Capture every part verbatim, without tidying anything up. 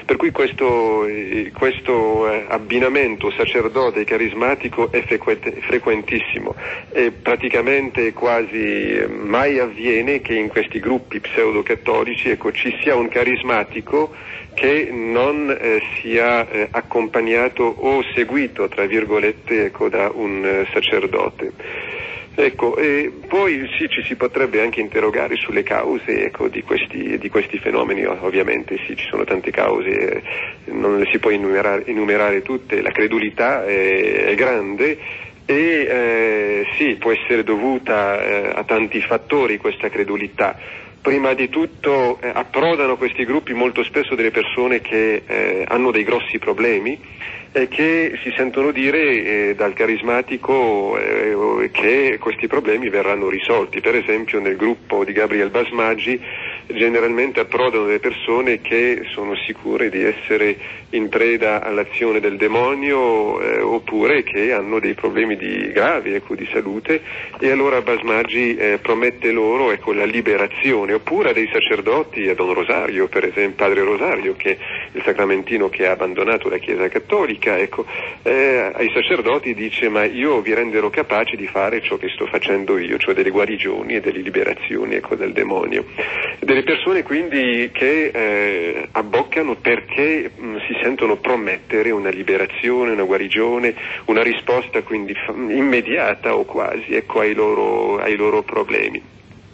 Per cui questo, eh, questo eh, abbinamento sacerdote e carismatico è frequente, frequentissimo e praticamente quasi mai avviene che in questi gruppi pseudo-cattolici, ecco, ci sia un carismatico che non eh, sia eh, accompagnato o seguito, tra virgolette, ecco, da un eh, sacerdote. Ecco, e poi sì, ci si potrebbe anche interrogare sulle cause, ecco, di questi, di questi fenomeni. Ovviamente sì, ci sono tante cause, eh, non le si può enumerare, enumerare tutte. La credulità è, è grande e eh, sì, può essere dovuta eh, a tanti fattori questa credulità. Prima di tutto eh, approdano questi gruppi molto spesso delle persone che eh, hanno dei grossi problemi e che si sentono dire eh, dal carismatico eh, che questi problemi verranno risolti. Per esempio nel gruppo di Gabriel Basmaggi generalmente approdano delle persone che sono sicure di essere in preda all'azione del demonio eh, oppure che hanno dei problemi di, gravi, ecco, di salute, e allora Basmaggi eh, promette loro, ecco, la liberazione. Oppure a dei sacerdoti, a Don Rosario, per esempio, Padre Rosario, che è il sacramentino che ha abbandonato la Chiesa Cattolica, ecco, eh, ai sacerdoti dice: ma io vi renderò capaci di fare ciò che sto facendo io, cioè delle guarigioni e delle liberazioni, ecco, dal demonio. Delle persone quindi che eh, abboccano perché mh, si sentono promettere una liberazione, una guarigione, una risposta quindi f- immediata o quasi, ecco, ai loro, ai loro problemi.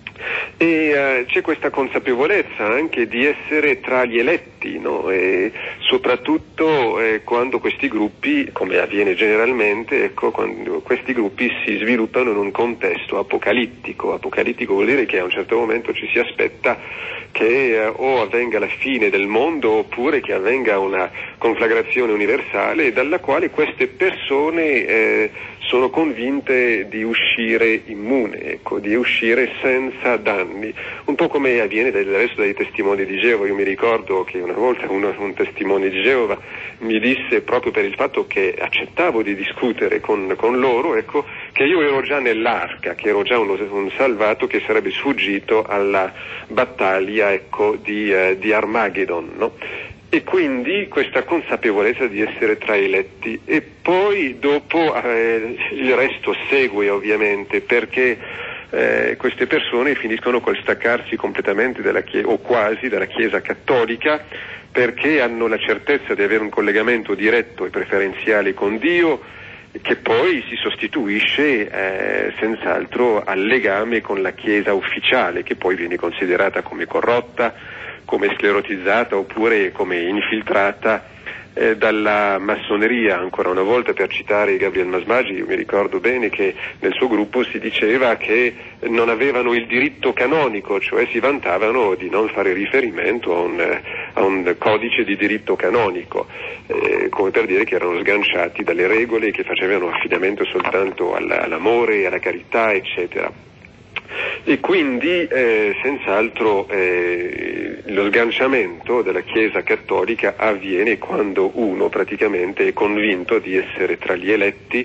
E eh, c'è questa consapevolezza anche di essere tra gli eletti, no? E soprattutto eh, quando questi gruppi, come avviene generalmente, ecco, quando questi gruppi si sviluppano in un contesto apocalittico. Apocalittico vuol dire che a un certo momento ci si aspetta che eh, o avvenga la fine del mondo oppure che avvenga una conflagrazione universale dalla quale queste persone eh, sono convinte di uscire immune, ecco, di uscire senza danni, un po' come avviene del resto dai testimoni di Geova. Io mi ricordo che una volta uno, un testimone di Geova mi disse, proprio per il fatto che accettavo di discutere con, con loro, ecco, che io ero già nell'arca, che ero già uno, un salvato che sarebbe sfuggito alla battaglia, ecco, di, eh, di Armageddon, no? E quindi questa consapevolezza di essere tra i eletti, e poi dopo eh, il resto segue ovviamente, perché eh, queste persone finiscono col staccarsi completamente dalla Chiesa, o quasi, dalla Chiesa cattolica, perché hanno la certezza di avere un collegamento diretto e preferenziale con Dio, che poi si sostituisce eh, senz'altro al legame con la Chiesa ufficiale, che poi viene considerata come corrotta, come sclerotizzata oppure come infiltrata eh, dalla massoneria. Ancora una volta, per citare Gabriel Basmaggi, io mi ricordo bene che nel suo gruppo si diceva che non avevano il diritto canonico, cioè si vantavano di non fare riferimento a un, a un codice di diritto canonico, eh, come per dire che erano sganciati dalle regole e che facevano affidamento soltanto alla, all'amore e alla carità, eccetera. E quindi eh, senz'altro eh, lo sganciamento della Chiesa cattolica avviene quando uno praticamente è convinto di essere tra gli eletti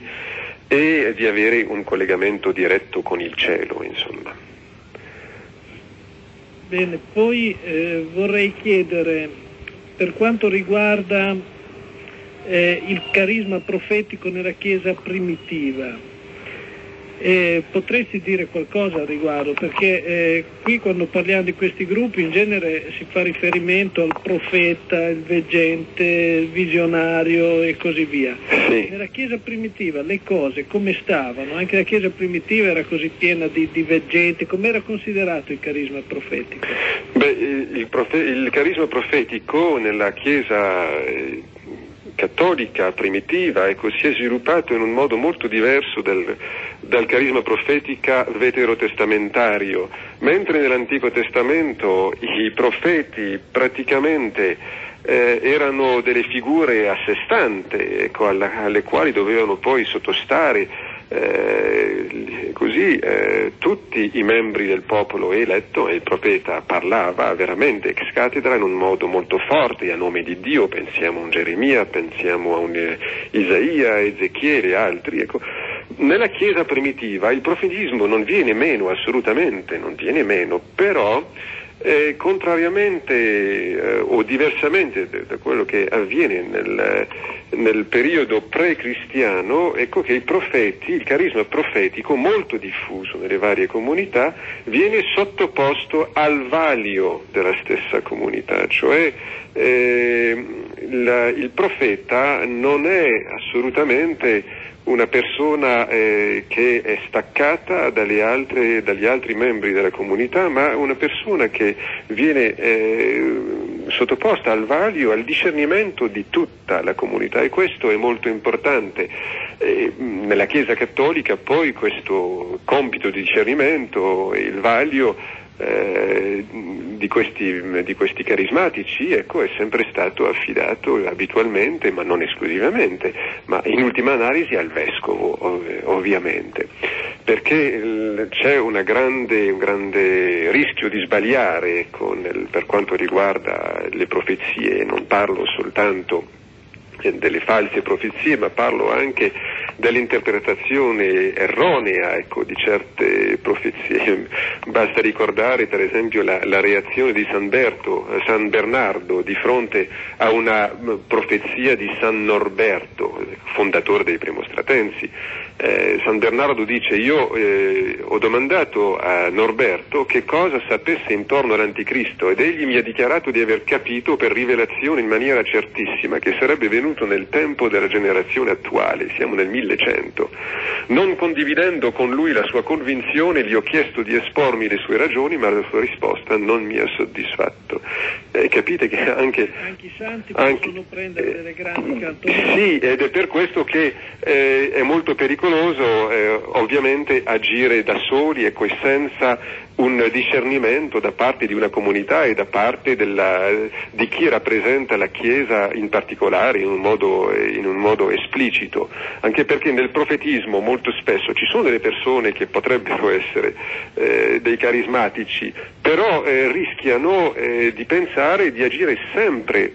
e di avere un collegamento diretto con il cielo, insomma. Bene, poi eh, vorrei chiedere, per quanto riguarda eh, il carisma profetico nella Chiesa primitiva, Eh, potresti dire qualcosa al riguardo? Perché eh, qui quando parliamo di questi gruppi in genere si fa riferimento al profeta, il veggente, il visionario e così via. Sì. Nella Chiesa primitiva le cose come stavano? Anche la Chiesa primitiva era così piena di, di veggenti, come era considerato il carisma profetico? Beh, il, profe- il carisma profetico nella Chiesa eh, cattolica primitiva, ecco, si è sviluppato in un modo molto diverso del, dal carisma profetica veterotestamentario. Mentre nell'Antico Testamento i profeti praticamente eh, erano delle figure a sé stante, ecco, alla, alle quali dovevano poi sottostare Eh, così eh, tutti i membri del popolo eletto, e il profeta parlava veramente ex cathedra in un modo molto forte a nome di Dio. Pensiamo a un Geremia, pensiamo a un eh, Isaia, Ezechiele e altri, ecco. Nella Chiesa primitiva il profetismo non viene meno, assolutamente non viene meno, però Eh, contrariamente eh, o diversamente da, da quello che avviene nel, nel periodo pre-cristiano, ecco che i profeti, il carisma profetico molto diffuso nelle varie comunità, viene sottoposto al vaglio della stessa comunità, cioè eh, la, il profeta non è assolutamente una persona eh, che è staccata dalle altre, dagli altri membri della comunità, ma una persona che viene eh, sottoposta al vaglio, al discernimento di tutta la comunità, e questo è molto importante. Eh, nella Chiesa Cattolica poi questo compito di discernimento e il vaglio Eh, di, questi, di questi carismatici, ecco, è sempre stato affidato abitualmente, ma non esclusivamente, ma in ultima analisi al vescovo, ov- ovviamente, perché il, c'è una grande, un grande rischio di sbagliare, ecco, nel, per quanto riguarda le profezie. Non parlo soltanto delle false profezie, ma parlo anche dell'interpretazione erronea, ecco, di certe profezie. Basta ricordare per esempio la, la reazione di San, Berto, San Bernardo di fronte a una profezia di San Norberto, fondatore dei Premostratensi. Eh, San Bernardo dice: io eh, ho domandato a Norberto che cosa sapesse intorno all'Anticristo, ed egli mi ha dichiarato di aver capito per rivelazione in maniera certissima che sarebbe venuto nel tempo della generazione attuale, siamo nel millecento. Non condividendo con lui la sua convinzione, gli ho chiesto di espormi le sue ragioni, ma la sua risposta non mi ha soddisfatto. Eh, capite che anche anche i santi anche, possono prendere delle grandi cantonate. Sì, ed è per questo che eh, è molto pericoloso eh, ovviamente agire da soli, ecco, e senza un discernimento da parte di una comunità e da parte della, di chi rappresenta la Chiesa in particolare in un modo, in un modo esplicito, anche perché nel profetismo molto spesso ci sono delle persone che potrebbero essere eh, dei carismatici, però eh, rischiano eh, di pensare di agire sempre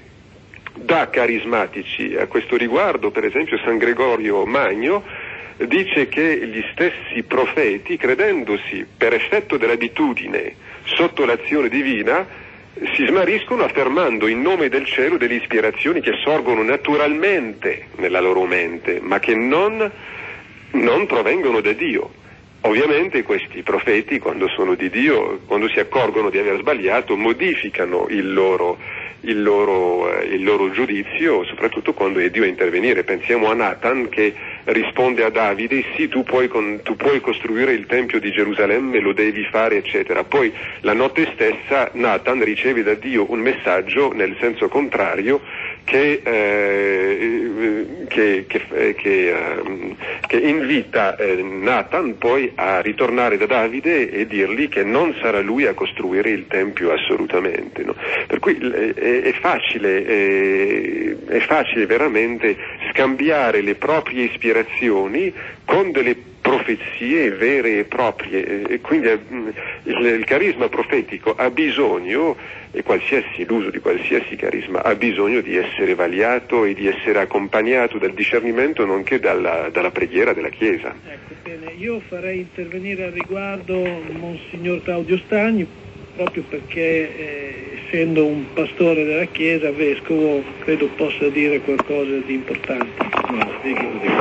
da carismatici. A questo riguardo, per esempio, San Gregorio Magno dice che gli stessi profeti, credendosi per effetto dell'abitudine sotto l'azione divina, si smariscono affermando in nome del cielo delle ispirazioni che sorgono naturalmente nella loro mente, ma che non, non provengono da Dio. Ovviamente questi profeti, quando sono di Dio, quando si accorgono di aver sbagliato, modificano il loro Il loro, eh, il loro giudizio, soprattutto quando è Dio a intervenire. Pensiamo a Nathan che risponde a Davide: sì, tu puoi, con, tu puoi costruire il Tempio di Gerusalemme, lo devi fare, eccetera. Poi la notte stessa Nathan riceve da Dio un messaggio nel senso contrario che, eh, che, che, eh, che, eh, che invita eh, Nathan poi a ritornare da Davide e dirgli che non sarà lui a costruire il Tempio assolutamente, no? Per cui eh, è facile, è, è facile veramente scambiare le proprie ispirazioni con delle profezie vere e proprie, e quindi il, il carisma profetico ha bisogno, e qualsiasi, l'uso di qualsiasi carisma ha bisogno di essere vagliato e di essere accompagnato dal discernimento, nonché dalla, dalla preghiera della Chiesa. Ecco, bene, io farei intervenire al riguardo Monsignor Claudio Stagni, proprio perché eh, essendo un pastore della Chiesa, vescovo, credo possa dire qualcosa di importante. No, sì, che vorrei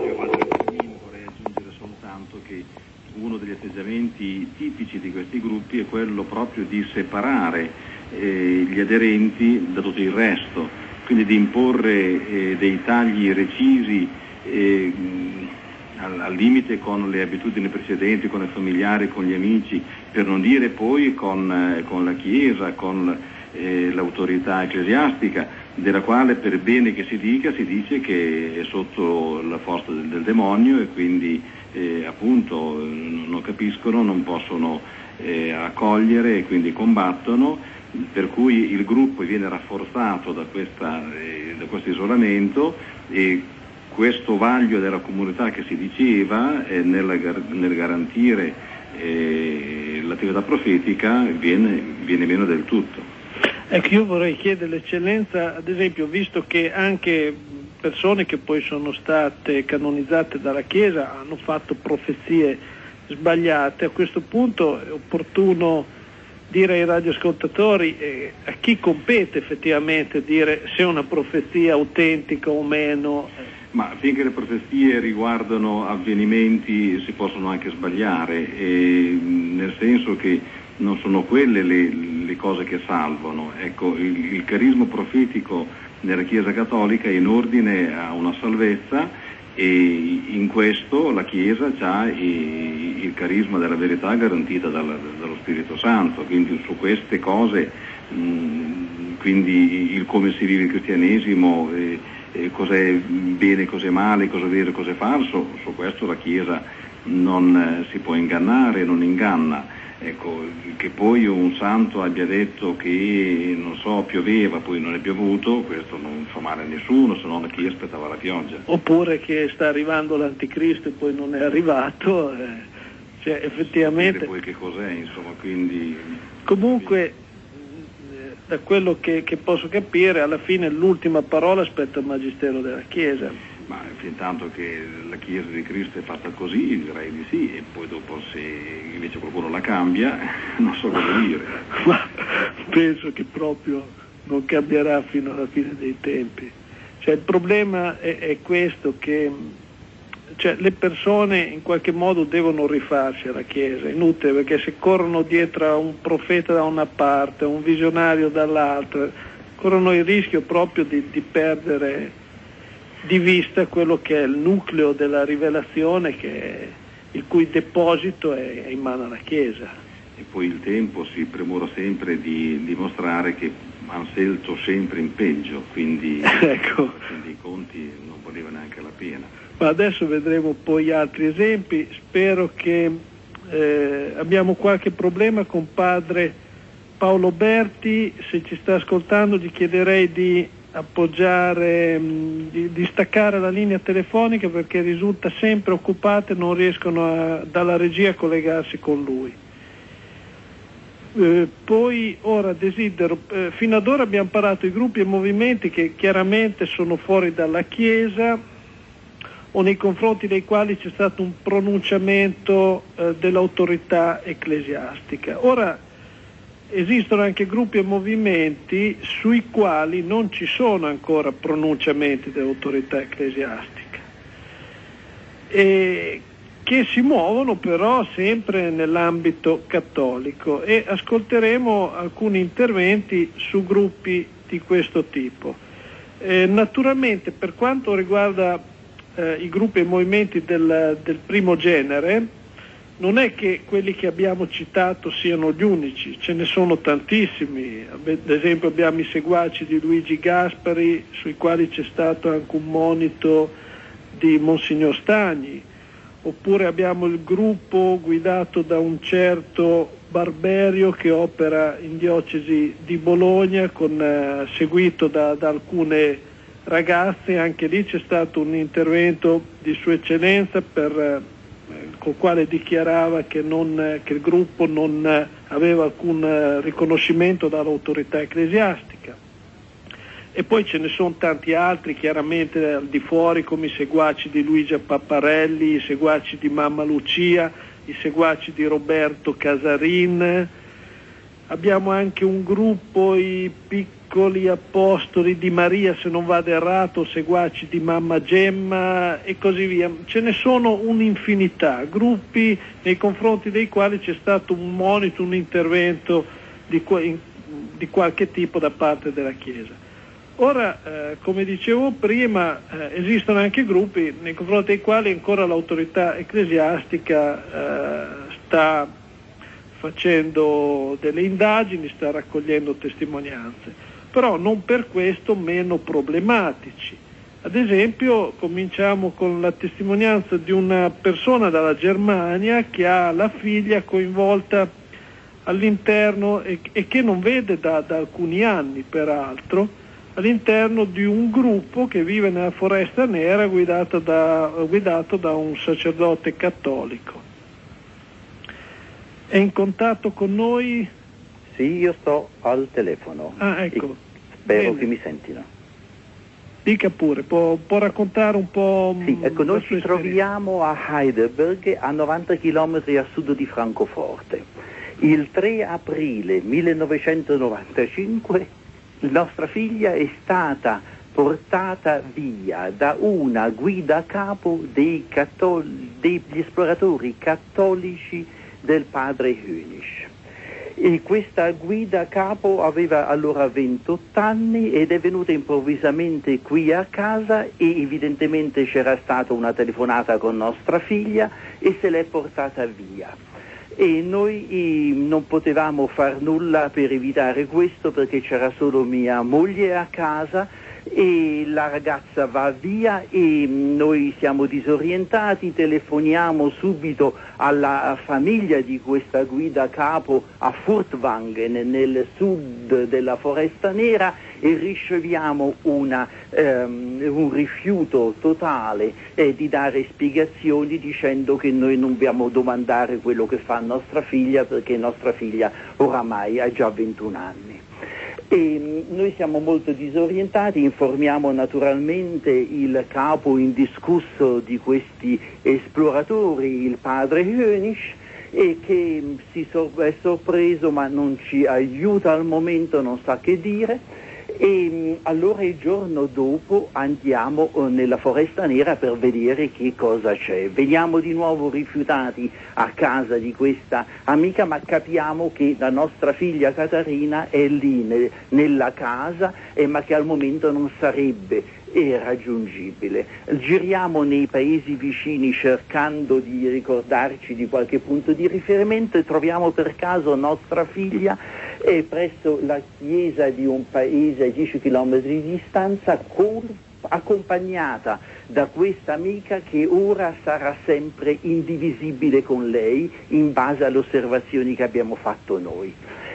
aggiungere soltanto che uno degli atteggiamenti tipici di questi gruppi è quello proprio di separare eh, gli aderenti da tutto il resto, quindi di imporre eh, dei tagli recisi eh, al, al limite con le abitudini precedenti, con i familiari, con gli amici, per non dire poi con, eh, con la Chiesa, con eh, l'autorità ecclesiastica, della quale, per bene che si dica, si dice che è sotto la forza del, del demonio, e quindi eh, appunto non capiscono, non possono eh, accogliere, e quindi combattono, per cui il gruppo viene rafforzato da, questa, eh, da questo isolamento, e questo vaglio della comunità che si diceva eh, nel, nel garantire eh, l'attività profetica viene, viene meno del tutto. Ecco, io vorrei chiedere l'Eccellenza, ad esempio, visto che anche persone che poi sono state canonizzate dalla Chiesa hanno fatto profezie sbagliate, a questo punto è opportuno dire ai radioascoltatori eh, a chi compete effettivamente dire se è una profezia autentica o meno. Ma finché le profezie riguardano avvenimenti si possono anche sbagliare, e, nel senso che non sono quelle le, le cose che salvano. Ecco, il, il carisma profetico nella Chiesa Cattolica è in ordine a una salvezza, e in questo la Chiesa ha il carisma della verità garantita dal, dallo Spirito Santo, quindi su queste cose, mh, quindi il come si vive il cristianesimo, eh, eh, cos'è bene, cos'è male, cos'è vero, cos'è falso, su questo la Chiesa non eh, si può ingannare, non inganna. Ecco, che poi un santo abbia detto che, non so, pioveva, poi non è piovuto, questo non fa male a nessuno, se non a chi aspettava la pioggia. Oppure che sta arrivando l'anticristo e poi non è arrivato, eh, cioè effettivamente... Sapete poi che cos'è, insomma, quindi... Comunque, da quello che, che posso capire, alla fine l'ultima parola spetta al Magistero della Chiesa. Ma fin tanto che la Chiesa di Cristo è fatta così, direi di sì, e poi dopo se invece qualcuno la cambia, non so cosa dire. Ma penso che proprio non cambierà fino alla fine dei tempi. Cioè il problema è, è questo, che cioè, le persone in qualche modo devono rifarsi alla Chiesa, è inutile, perché se corrono dietro a un profeta da una parte, a un visionario dall'altra, corrono il rischio proprio di, di perdere di vista quello che è il nucleo della rivelazione, che è, il cui deposito è, è in mano alla Chiesa. E poi il tempo si premura sempre di dimostrare che hanno scelto sempre in peggio, quindi, ecco. quindi i conti non valeva neanche la pena. Ma adesso vedremo poi altri esempi. Spero che eh, abbiamo qualche problema con padre Paolo Berti, se ci sta ascoltando gli chiederei di appoggiare, di, di staccare la linea telefonica, perché risulta sempre occupata e non riescono a, dalla regia a collegarsi con lui. Eh, poi ora desidero, eh, fino ad ora abbiamo parlato di gruppi e movimenti che chiaramente sono fuori dalla Chiesa o nei confronti dei quali c'è stato un pronunciamento eh, dell'autorità ecclesiastica. Ora esistono anche gruppi e movimenti sui quali non ci sono ancora pronunciamenti dell'autorità ecclesiastica e che si muovono però sempre nell'ambito cattolico, e ascolteremo alcuni interventi su gruppi di questo tipo. Eh, naturalmente, per quanto riguarda eh, i gruppi e movimenti del, del primo genere, non è che quelli che abbiamo citato siano gli unici, ce ne sono tantissimi. Ad esempio abbiamo i seguaci di Luigi Gaspari, sui quali c'è stato anche un monito di Monsignor Stagni, oppure abbiamo il gruppo guidato da un certo Barberio che opera in diocesi di Bologna, con, eh, seguito da, da alcune ragazze. Anche lì c'è stato un intervento di Sua Eccellenza per... Eh, col quale dichiarava che, non, che il gruppo non aveva alcun riconoscimento dall'autorità ecclesiastica. E poi ce ne sono tanti altri, chiaramente al di fuori, come i seguaci di Luigi Papparelli, i seguaci di Mamma Lucia, i seguaci di Roberto Casarin. Abbiamo anche un gruppo, i piccoli apostoli di Maria, se non vado errato, seguaci di Mamma Gemma e così via. Ce ne sono un'infinità, gruppi nei confronti dei quali c'è stato un monito, un intervento di, di qualche tipo da parte della Chiesa. Ora, eh, come dicevo prima, eh, esistono anche gruppi nei confronti dei quali ancora l'autorità ecclesiastica eh, sta facendo delle indagini, sta raccogliendo testimonianze, però non per questo meno problematici. Ad esempio, cominciamo con la testimonianza di una persona dalla Germania che ha la figlia coinvolta all'interno e, e che non vede da, da alcuni anni, peraltro, all'interno di un gruppo che vive nella Foresta Nera guidato da, guidato da un sacerdote cattolico. È in contatto con noi? Sì, io sto al telefono. Ah, ecco. Spero Bene. che mi sentino. Dica pure, può, può raccontare un po'? Sì, ecco, noi ci esperienza. troviamo a Heidelberg, a novanta chilometri a sud di Francoforte. Il tre aprile millenovecentonovantacinque nostra figlia è stata portata via da una guida a capo dei cattol- degli esploratori cattolici del padre Hönisch. E questa guida a capo aveva allora ventotto anni ed è venuta improvvisamente qui a casa e evidentemente c'era stata una telefonata con nostra figlia e se l'è portata via. E noi eh, non potevamo far nulla per evitare questo perché c'era solo mia moglie a casa e la ragazza va via e noi siamo disorientati, telefoniamo subito alla famiglia di questa guida a capo a Furtwangen nel sud della Foresta Nera e riceviamo una, um, un rifiuto totale eh, di dare spiegazioni dicendo che noi non dobbiamo domandare quello che fa nostra figlia perché nostra figlia oramai ha già ventuno anni. E noi siamo molto disorientati, informiamo naturalmente il capo indiscusso di questi esploratori, il padre Hönisch, e che si sor- è sorpreso ma non ci aiuta al momento, non sa che dire. E allora il giorno dopo andiamo nella Foresta Nera per vedere che cosa c'è. Veniamo di nuovo rifiutati a casa di questa amica, ma capiamo che la nostra figlia Caterina è lì ne- nella casa, eh, ma che al momento non sarebbe è raggiungibile. Giriamo nei paesi vicini cercando di ricordarci di qualche punto di riferimento e troviamo per caso nostra figlia eh, presso la chiesa di un paese a dieci chilometri di distanza con, accompagnata da questa amica che ora sarà sempre indivisibile con lei in base alle osservazioni che abbiamo fatto noi.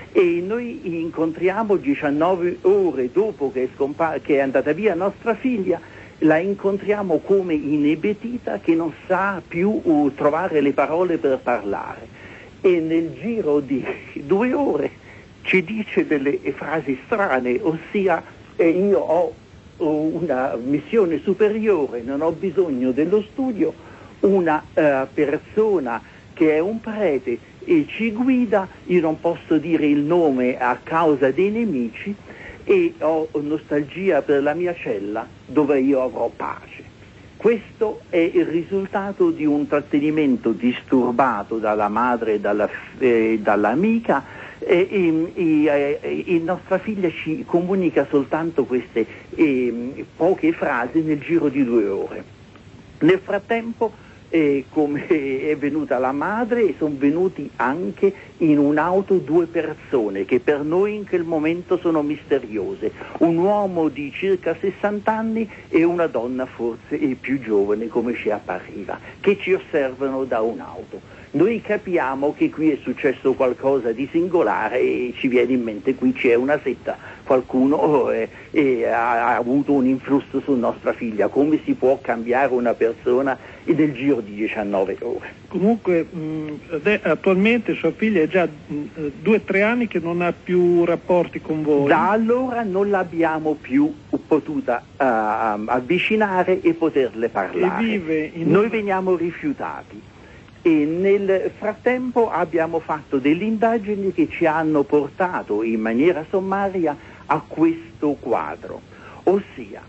E noi incontriamo diciannove ore dopo che è, scompa- che è andata via nostra figlia, la incontriamo come inebetita che non sa più uh, trovare le parole per parlare e nel giro di due ore ci dice delle frasi strane, ossia eh, io ho uh, una missione superiore, non ho bisogno dello studio, una uh, persona che è un prete e ci guida, io non posso dire il nome a causa dei nemici e ho nostalgia per la mia cella dove io avrò pace. Questo è il risultato di un trattenimento disturbato dalla madre e dalla, eh, dall'amica e, e, e, e nostra figlia ci comunica soltanto queste eh, poche frasi nel giro di due ore. Nel frattempo E come è venuta la madre, sono venuti anche in un'auto due persone che per noi in quel momento sono misteriose, un uomo di circa sessanta anni e una donna forse più giovane come ci appariva, che ci osservano da un'auto. Noi capiamo che qui è successo qualcosa di singolare e ci viene in mente qui c'è una setta, qualcuno eh, eh, ha, ha avuto un influsso su nostra figlia, come si può cambiare una persona nel giro di diciannove ore. Comunque mh, attualmente sua figlia è già due o tre anni che non ha più rapporti con voi. Da allora non l'abbiamo più potuta uh, avvicinare e poterle parlare. E vive in Noi una... veniamo rifiutati. E nel frattempo abbiamo fatto delle indagini che ci hanno portato in maniera sommaria a questo quadro, ossia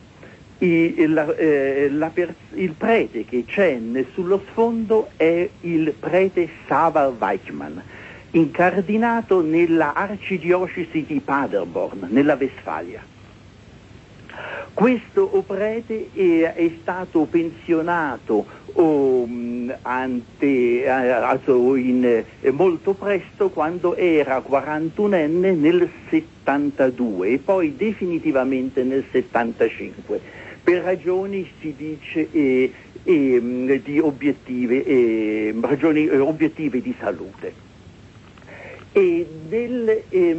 il, la, eh, la per, il prete che c'è sullo sfondo è il prete Xaver Weichmann, incardinato nella arcidiocesi di Paderborn, nella Westfalia. Questo prete è, è stato pensionato oh, ante, also in, eh, molto presto quando era quarantunenne nel settantadue e poi definitivamente nel settantacinque per ragioni si dice eh, eh, di obiettive, eh, ragioni eh, obiettive di salute. E nel eh,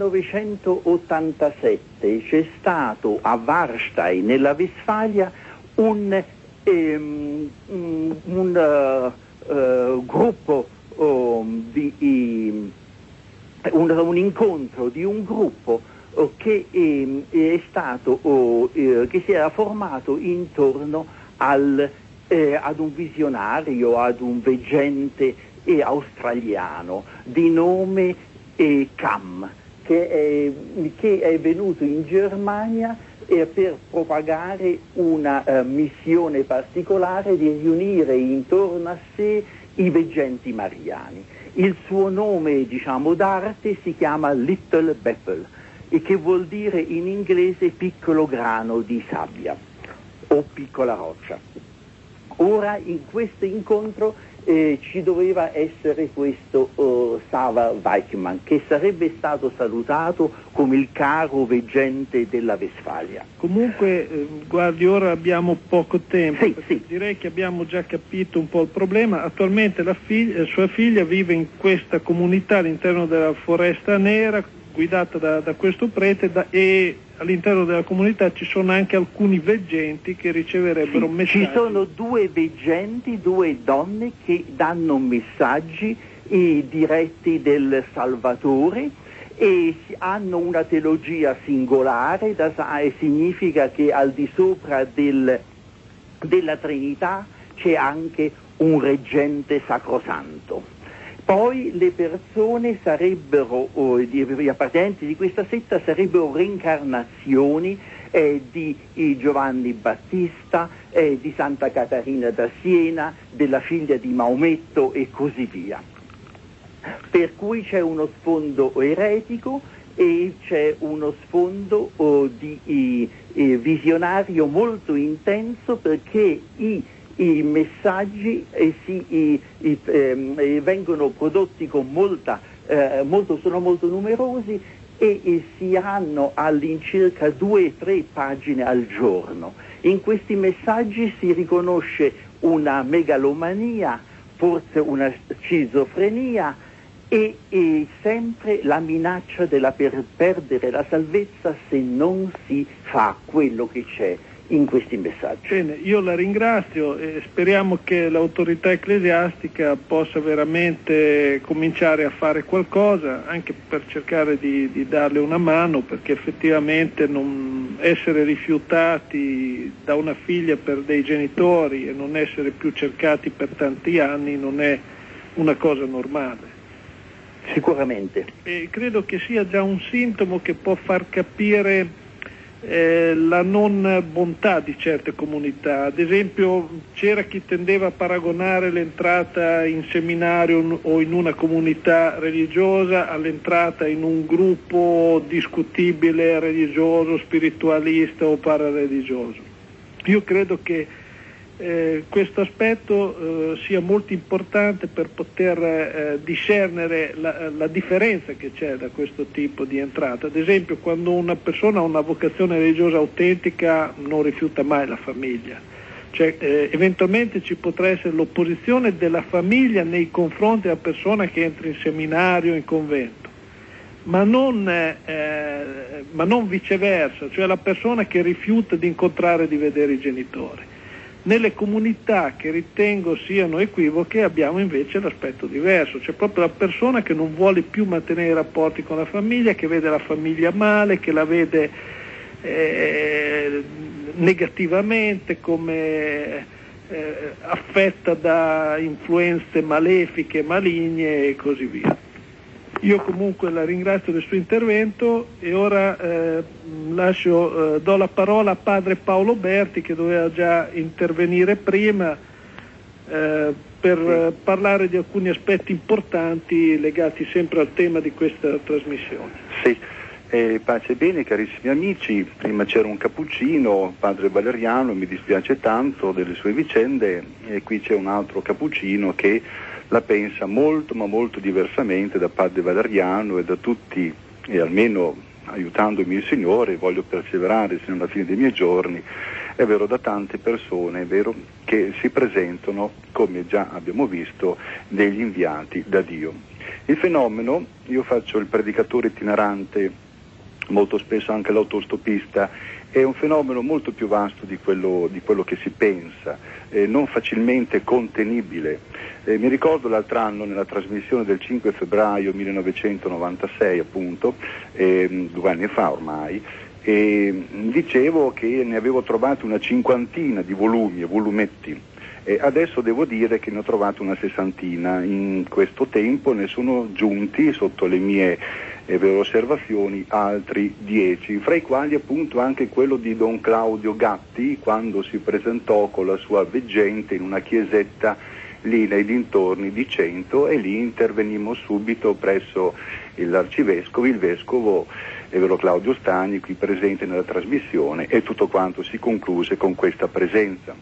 millenovecentottantasette c'è stato a Warstein, nella Westfalia, un, ehm, un, un uh, uh, gruppo um, di um, un, un incontro di un gruppo uh, che um, è stato uh, uh, che si era formato intorno al, uh, ad un visionario, ad un veggente e australiano di nome eh, Cam, che è, che è venuto in Germania eh, per propagare una eh, missione particolare di riunire intorno a sé i veggenti mariani. Il suo nome, diciamo, d'arte si chiama Little Beppel, e che vuol dire in inglese piccolo grano di sabbia o piccola roccia. Ora in questo incontro eh, ci doveva essere questo uh, Sava Weichmann, che sarebbe stato salutato come il caro veggente della Westfalia. Comunque, eh, guardi, ora abbiamo poco tempo, sì, sì. Direi che abbiamo già capito un po' il problema. Attualmente la figlia, sua figlia vive in questa comunità all'interno della Foresta Nera, guidata da, da questo prete, da, e all'interno della comunità ci sono anche alcuni veggenti che riceverebbero sì, messaggi. Ci sono due veggenti, due donne che danno messaggi eh, diretti del Salvatore, e hanno una teologia singolare, da, e significa che al di sopra del, della Trinità c'è anche un reggente sacrosanto. Poi le persone sarebbero, oh, gli appartenenti di questa setta sarebbero reincarnazioni eh, di eh, Giovanni Battista, eh, di Santa Caterina da Siena, della figlia di Maometto e così via. Per cui c'è uno sfondo eretico e c'è uno sfondo oh, di eh, eh, visionario molto intenso, perché i I messaggi eh, si, i, i, eh, vengono prodotti con molta, eh, molto, sono molto numerosi e, e si hanno all'incirca due o tre pagine al giorno. In questi messaggi si riconosce una megalomania, forse una schizofrenia e, e sempre la minaccia della per perdere la salvezza se non si fa quello che c'è in questi messaggi. Bene, io la ringrazio e speriamo che l'autorità ecclesiastica possa veramente cominciare a fare qualcosa, anche per cercare di, di darle una mano, perché effettivamente non essere rifiutati da una figlia per dei genitori e non essere più cercati per tanti anni non è una cosa normale. Sicuramente. E credo che sia già un sintomo che può far capire Eh, la non bontà di certe comunità. Ad esempio, c'era chi tendeva a paragonare l'entrata in seminario o in una comunità religiosa all'entrata in un gruppo discutibile, religioso, spiritualista o parareligioso. Io credo che eh, questo aspetto eh, sia molto importante per poter eh, discernere la, la differenza che c'è da questo tipo di entrata. Ad esempio, quando una persona ha una vocazione religiosa autentica non rifiuta mai la famiglia, cioè eh, eventualmente ci potrà essere l'opposizione della famiglia nei confronti della persona che entra in seminario, in convento, ma non, eh, ma non viceversa, cioè la persona che rifiuta di incontrare e di vedere i genitori. Nelle comunità che ritengo siano equivoche abbiamo invece l'aspetto diverso, cioè proprio la persona che non vuole più mantenere i rapporti con la famiglia, che vede la famiglia male, che la vede eh, negativamente, come eh, affetta da influenze malefiche, maligne e così via. Io comunque la ringrazio del suo intervento e ora eh, lascio, eh, do la parola a padre Paolo Berti, che doveva già intervenire prima eh, per eh, parlare di alcuni aspetti importanti legati sempre al tema di questa trasmissione. Sì, eh, pace e bene carissimi amici, prima c'era un cappuccino, padre Valeriano, mi dispiace tanto delle sue vicende, e qui c'è un altro cappuccino che la pensa molto ma molto diversamente da padre Valeriano e da tutti, e almeno aiutandomi il Signore voglio perseverare fino alla fine dei miei giorni, è vero, da tante persone, è vero, che si presentano, come già abbiamo visto, degli inviati da Dio. Il fenomeno, io faccio il predicatore itinerante, molto spesso anche l'autostopista, è un fenomeno molto più vasto di quello, di quello che si pensa, eh, non facilmente contenibile. Eh, mi ricordo l'altro anno nella trasmissione del cinque febbraio millenovecentonovantasei, appunto, eh, due anni fa ormai, e dicevo che ne avevo trovati una cinquantina di volumi e volumetti, E adesso devo dire che ne ho trovato una sessantina, in questo tempo ne sono giunti sotto le mie eh, vere osservazioni altri dieci, fra i quali appunto anche quello di Don Claudio Gatti, quando si presentò con la sua veggente in una chiesetta lì nei dintorni di Cento, e lì intervenimmo subito presso l'arcivescovo, il vescovo Evero Claudio Stagni, qui presente nella trasmissione, e tutto quanto si concluse con questa presenza.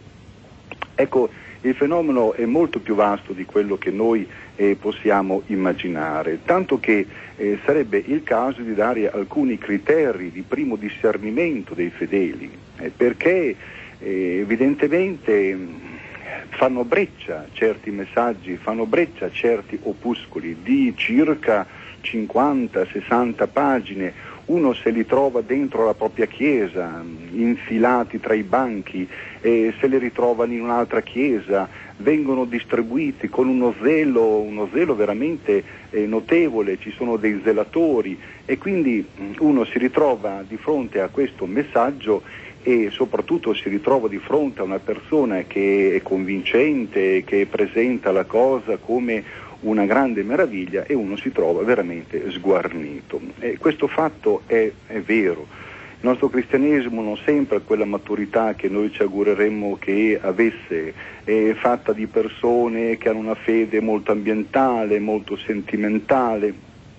Ecco, il fenomeno è molto più vasto di quello che noi eh, possiamo immaginare, tanto che eh, sarebbe il caso di dare alcuni criteri di primo discernimento dei fedeli, eh, perché eh, evidentemente fanno breccia certi messaggi, fanno breccia certi opuscoli di circa cinquanta sessanta pagine. Uno se li trova dentro la propria chiesa, infilati tra i banchi, e se li ritrovano in un'altra chiesa, vengono distribuiti con uno zelo, uno zelo veramente eh, notevole, ci sono dei zelatori, e quindi uno si ritrova di fronte a questo messaggio e soprattutto si ritrova di fronte a una persona che è convincente, che presenta la cosa come una grande meraviglia, e uno si trova veramente sguarnito. E questo fatto è, è vero. Il nostro cristianesimo non sempre ha quella maturità che noi ci augureremmo che avesse, è fatta di persone che hanno una fede molto ambientale, molto sentimentale.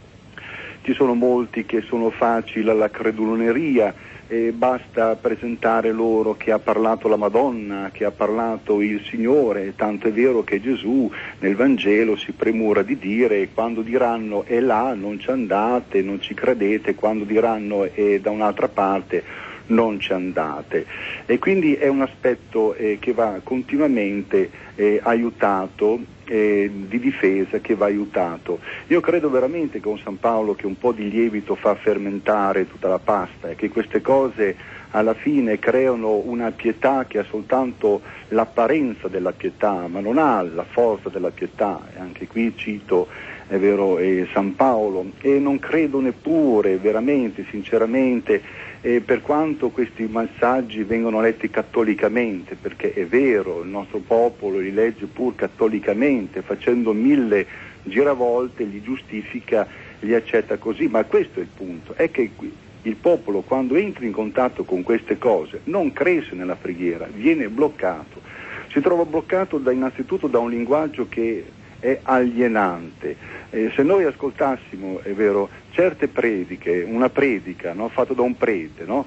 Ci sono molti che sono facili alla creduloneria, e basta presentare loro che ha parlato la Madonna, che ha parlato il Signore, tanto è vero che Gesù nel Vangelo si premura di dire: quando diranno è là non ci andate, non ci credete, quando diranno è da un'altra parte non ci andate. E quindi è un aspetto eh, che va continuamente eh, aiutato, eh, di difesa che va aiutato. Io credo veramente con San Paolo che un po' di lievito fa fermentare tutta la pasta, e che queste cose alla fine creano una pietà che ha soltanto l'apparenza della pietà, ma non ha la forza della pietà. E anche qui cito, è vero, eh, San Paolo, e non credo neppure veramente, sinceramente, E per quanto questi messaggi vengono letti cattolicamente, perché è vero, il nostro popolo li legge pur cattolicamente, facendo mille giravolte, li giustifica, li accetta così, ma questo è il punto, è che il popolo quando entra in contatto con queste cose non cresce nella preghiera, viene bloccato, si trova bloccato da, innanzitutto da un linguaggio che è alienante. Eh, se noi ascoltassimo, è vero, certe prediche, una predica, no, fatta da un prete, no,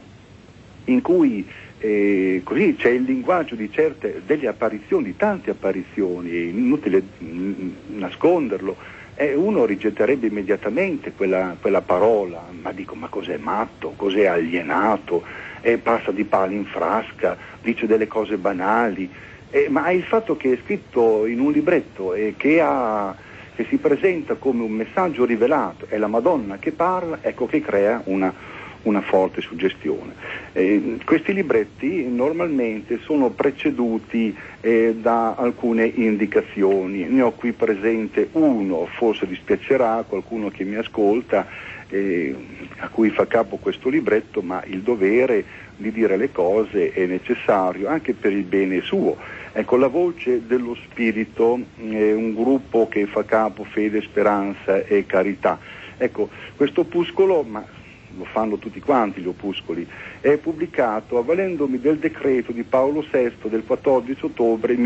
in cui eh, così c'è il linguaggio di certe, delle apparizioni, di tante apparizioni, è inutile mh, nasconderlo, eh, uno rigetterebbe immediatamente quella, quella parola, ma dico, ma cos'è matto, cos'è alienato, eh, passa di palo in frasca, dice delle cose banali. Eh, ma il fatto che è scritto in un libretto e che, ha, che si presenta come un messaggio rivelato, è la Madonna che parla, ecco che crea una, una forte suggestione. Eh, questi libretti normalmente sono preceduti eh, da alcune indicazioni. Ne ho qui presente uno, forse dispiacerà a qualcuno che mi ascolta, eh, a cui fa capo questo libretto, ma il dovere di dire le cose è necessario anche per il bene suo. Ecco, la voce dello Spirito è un gruppo che fa capo fede, speranza e carità. Ecco, questo opuscolo, ma lo fanno tutti quanti gli opuscoli, è pubblicato avvalendomi del decreto di Paolo sesto del quattordici ottobre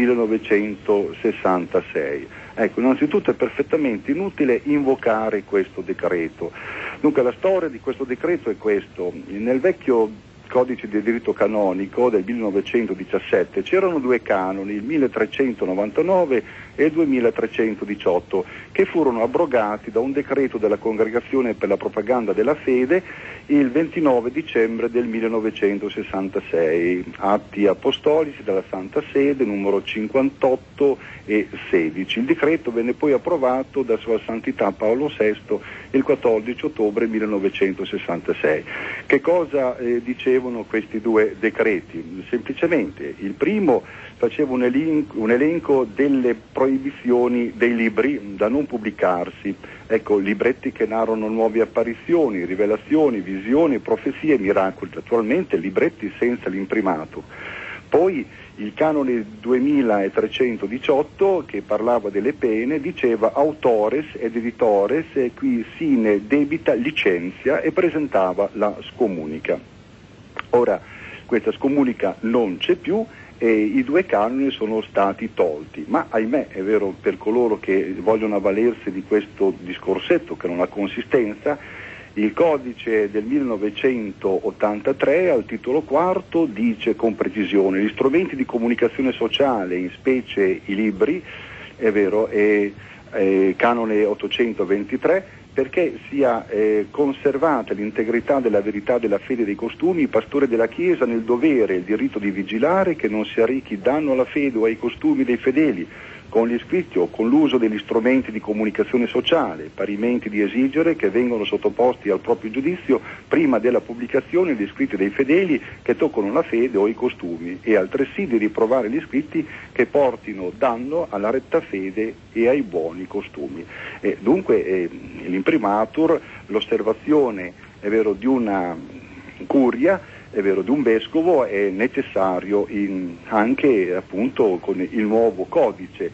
millenovecentosessantasei. Ecco, innanzitutto è perfettamente inutile invocare questo decreto. Dunque la storia di questo decreto è questo: nel vecchio Codice di diritto canonico del millenovecentodiciassette c'erano due canoni, il milletrecentonovantanove e il duemilatrecentodiciotto, che furono abrogati da un decreto della Congregazione per la propaganda della fede il ventinove dicembre del millenovecentosessantasei, atti apostolici dalla Santa Sede numero cinquantotto e sedici. Il decreto venne poi approvato da Sua Santità Paolo sesto il quattordici ottobre millenovecentosessantasei. Che cosa eh, dicevano questi due decreti? Semplicemente il primo faceva un elenco, un elenco delle proibizioni dei libri da non pubblicarsi, ecco, libretti che narrano nuove apparizioni, rivelazioni, visioni, profezie, miracoli, naturalmente libretti senza l'imprimato. Poi il canone duemilatrecentodiciotto, che parlava delle pene, diceva autores ed editores e qui sine debita licenzia e presentava la scomunica. Ora questa scomunica non c'è più e i due canoni sono stati tolti, ma ahimè è vero, per coloro che vogliono avvalersi di questo discorsetto che non ha consistenza, il codice del millenovecentottantatré al titolo quarto dice con precisione: gli strumenti di comunicazione sociale, in specie i libri, è vero, è, è canone ottocentoventitré, perché sia eh, conservata l'integrità della verità della fede e dei costumi, il pastore della Chiesa nel dovere e il diritto di vigilare che non si arrechi danno alla fede o ai costumi dei fedeli, con gli scritti o con l'uso degli strumenti di comunicazione sociale, parimenti di esigere che vengano sottoposti al proprio giudizio prima della pubblicazione gli scritti dei fedeli che toccano la fede o i costumi, e altresì di riprovare gli scritti che portino danno alla retta fede e ai buoni costumi. E dunque eh, l'imprimatur, l'osservazione è vero di una curia, è vero, di un vescovo, è necessario in, anche appunto con il nuovo codice.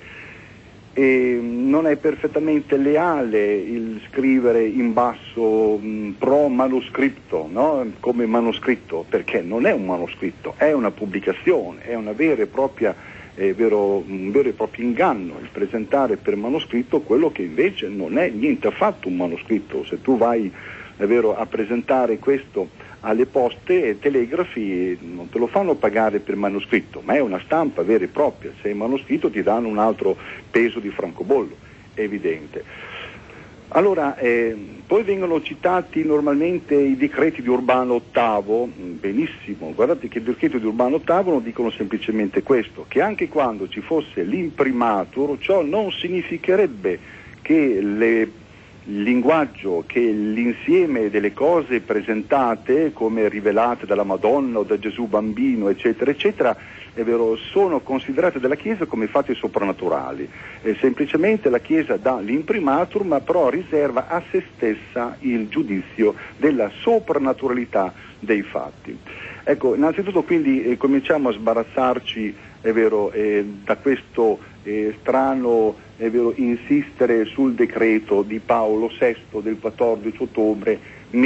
E non è perfettamente leale il scrivere in basso mh, pro manoscritto, no? Come manoscritto, perché non è un manoscritto, è una pubblicazione, è una vera e propria, è vero, un vero e proprio inganno il presentare per manoscritto quello che invece non è niente affatto un manoscritto. Se tu vai, è vero, a presentare questo alle poste e telegrafi, non te lo fanno pagare per manoscritto, ma è una stampa vera e propria. Se è manoscritto ti danno un altro peso di francobollo, è evidente. Allora, eh, poi vengono citati normalmente i decreti di Urbano ottavo, benissimo, guardate che i decreti di Urbano ottavo non dicono semplicemente questo, che anche quando ci fosse l'imprimatur, ciò non significherebbe che le il linguaggio, che l'insieme delle cose presentate come rivelate dalla Madonna o da Gesù bambino eccetera eccetera è vero, sono considerate dalla Chiesa come fatti soprannaturali. E semplicemente la Chiesa dà l'imprimatur, ma però riserva a se stessa il giudizio della soprannaturalità dei fatti. Ecco, innanzitutto quindi eh, cominciamo a sbarazzarci, è vero, eh, da questo eh, strano, è vero, insistere sul decreto di Paolo sesto del quattordici ottobre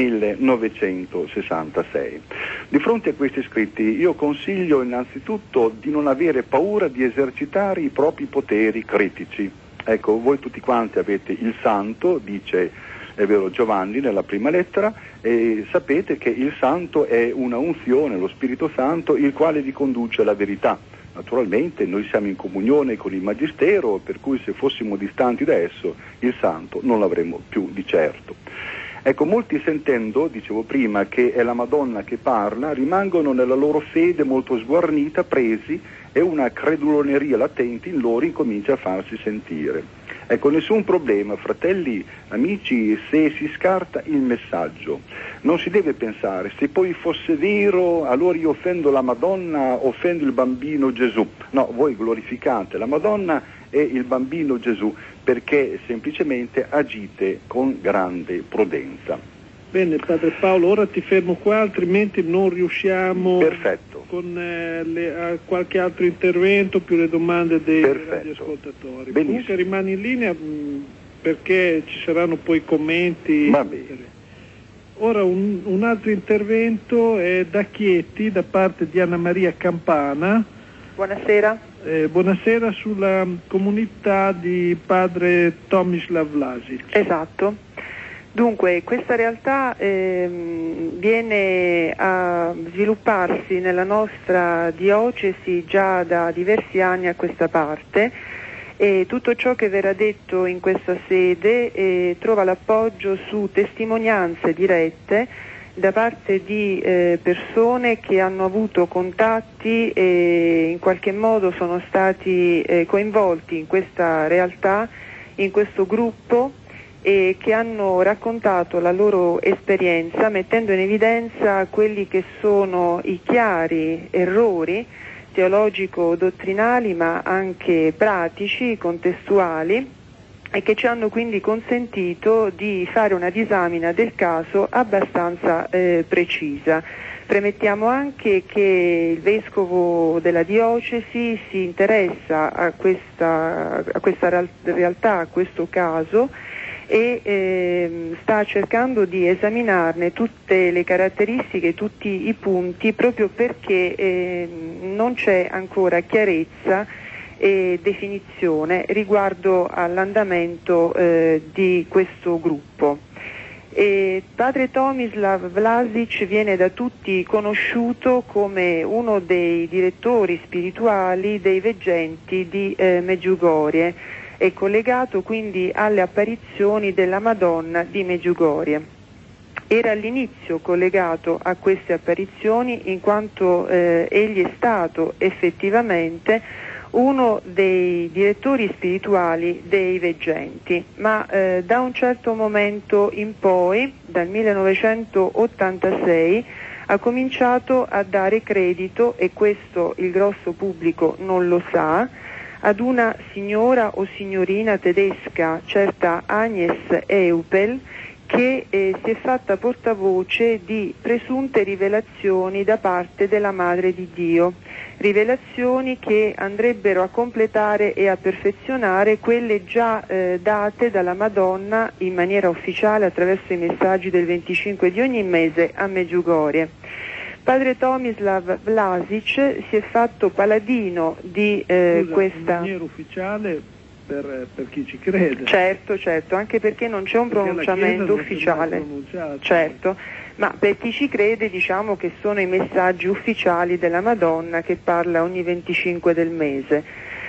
millenovecentosessantasei. Di fronte a questi scritti io consiglio innanzitutto di non avere paura di esercitare i propri poteri critici. Ecco, voi tutti quanti avete il santo, dice, è vero, Giovanni nella prima lettera, e sapete che il santo è una unzione, lo Spirito Santo, il quale vi conduce alla verità. Naturalmente noi siamo in comunione con il Magistero, per cui se fossimo distanti da esso, il santo non l'avremmo più di certo. Ecco, molti sentendo, dicevo prima, che è la Madonna che parla, rimangono nella loro fede molto sguarnita, presi, e una creduloneria latente in loro incomincia a farsi sentire. Ecco, nessun problema, fratelli, amici, se si scarta il messaggio. Non si deve pensare, se poi fosse vero, allora io offendo la Madonna, offendo il bambino Gesù. No, voi glorificate la Madonna e il bambino Gesù, perché semplicemente agite con grande prudenza. Bene, Padre Paolo, ora ti fermo qua, altrimenti non riusciamo. Perfetto. Con eh, le, a qualche altro intervento, più le domande dei Perfetto. radioascoltatori. Benissimo. Comunque rimani in linea mh, perché ci saranno poi commenti. Va bene. Ora un, un altro intervento è da Chieti, da parte di Anna Maria Campana. Buonasera. Eh, buonasera, sulla comunità di padre Tomislav Vlasic. Esatto. Dunque, questa realtà ehm, viene a svilupparsi nella nostra diocesi già da diversi anni a questa parte, e tutto ciò che verrà detto in questa sede eh, trova l'appoggio su testimonianze dirette da parte di eh, persone che hanno avuto contatti e in qualche modo sono stati eh, coinvolti in questa realtà, in questo gruppo, e che hanno raccontato la loro esperienza mettendo in evidenza quelli che sono i chiari errori teologico-dottrinali ma anche pratici, contestuali, e che ci hanno quindi consentito di fare una disamina del caso abbastanza eh, precisa. Premettiamo anche che il vescovo della diocesi si interessa a questa, a questa realtà, a questo caso, e eh, sta cercando di esaminarne tutte le caratteristiche, tutti i punti, proprio perché eh, non c'è ancora chiarezza e definizione riguardo all'andamento eh, di questo gruppo. E padre Tomislav Vlasic viene da tutti conosciuto come uno dei direttori spirituali dei veggenti di eh, Medjugorje, è collegato quindi alle apparizioni della Madonna di Medjugorje. Era all'inizio collegato a queste apparizioni in quanto eh, egli è stato effettivamente uno dei direttori spirituali dei veggenti, ma eh, da un certo momento in poi, dal millenovecentottantasei, ha cominciato a dare credito, e questo il grosso pubblico non lo sa, ad una signora o signorina tedesca, certa Agnes Eupel, che eh, si è fatta portavoce di presunte rivelazioni da parte della Madre di Dio, rivelazioni che andrebbero a completare e a perfezionare quelle già eh, date dalla Madonna in maniera ufficiale attraverso i messaggi del venticinque di ogni mese a Medjugorje. Padre Tomislav Vlasic si è fatto paladino di eh, Scusa, questa... in maniera ufficiale per, per chi ci crede. Certo, certo, anche perché non c'è un Perché pronunciamento ufficiale. Certo, ma per chi ci crede diciamo che sono i messaggi ufficiali della Madonna che parla ogni venticinque del mese.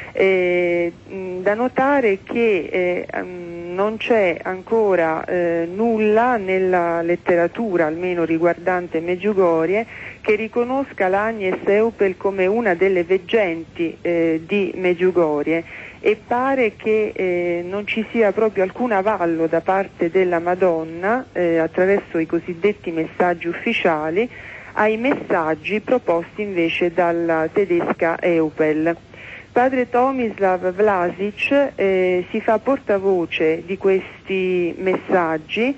Eh, mh, da notare che eh, mh, non c'è ancora eh, nulla nella letteratura, almeno riguardante Medjugorje, che riconosca l'Agnes Eupel come una delle veggenti eh, di Medjugorje, e pare che eh, non ci sia proprio alcun avallo da parte della Madonna eh, attraverso i cosiddetti messaggi ufficiali ai messaggi proposti invece dalla tedesca Eupel. Padre Tomislav Vlasic eh, si fa portavoce di questi messaggi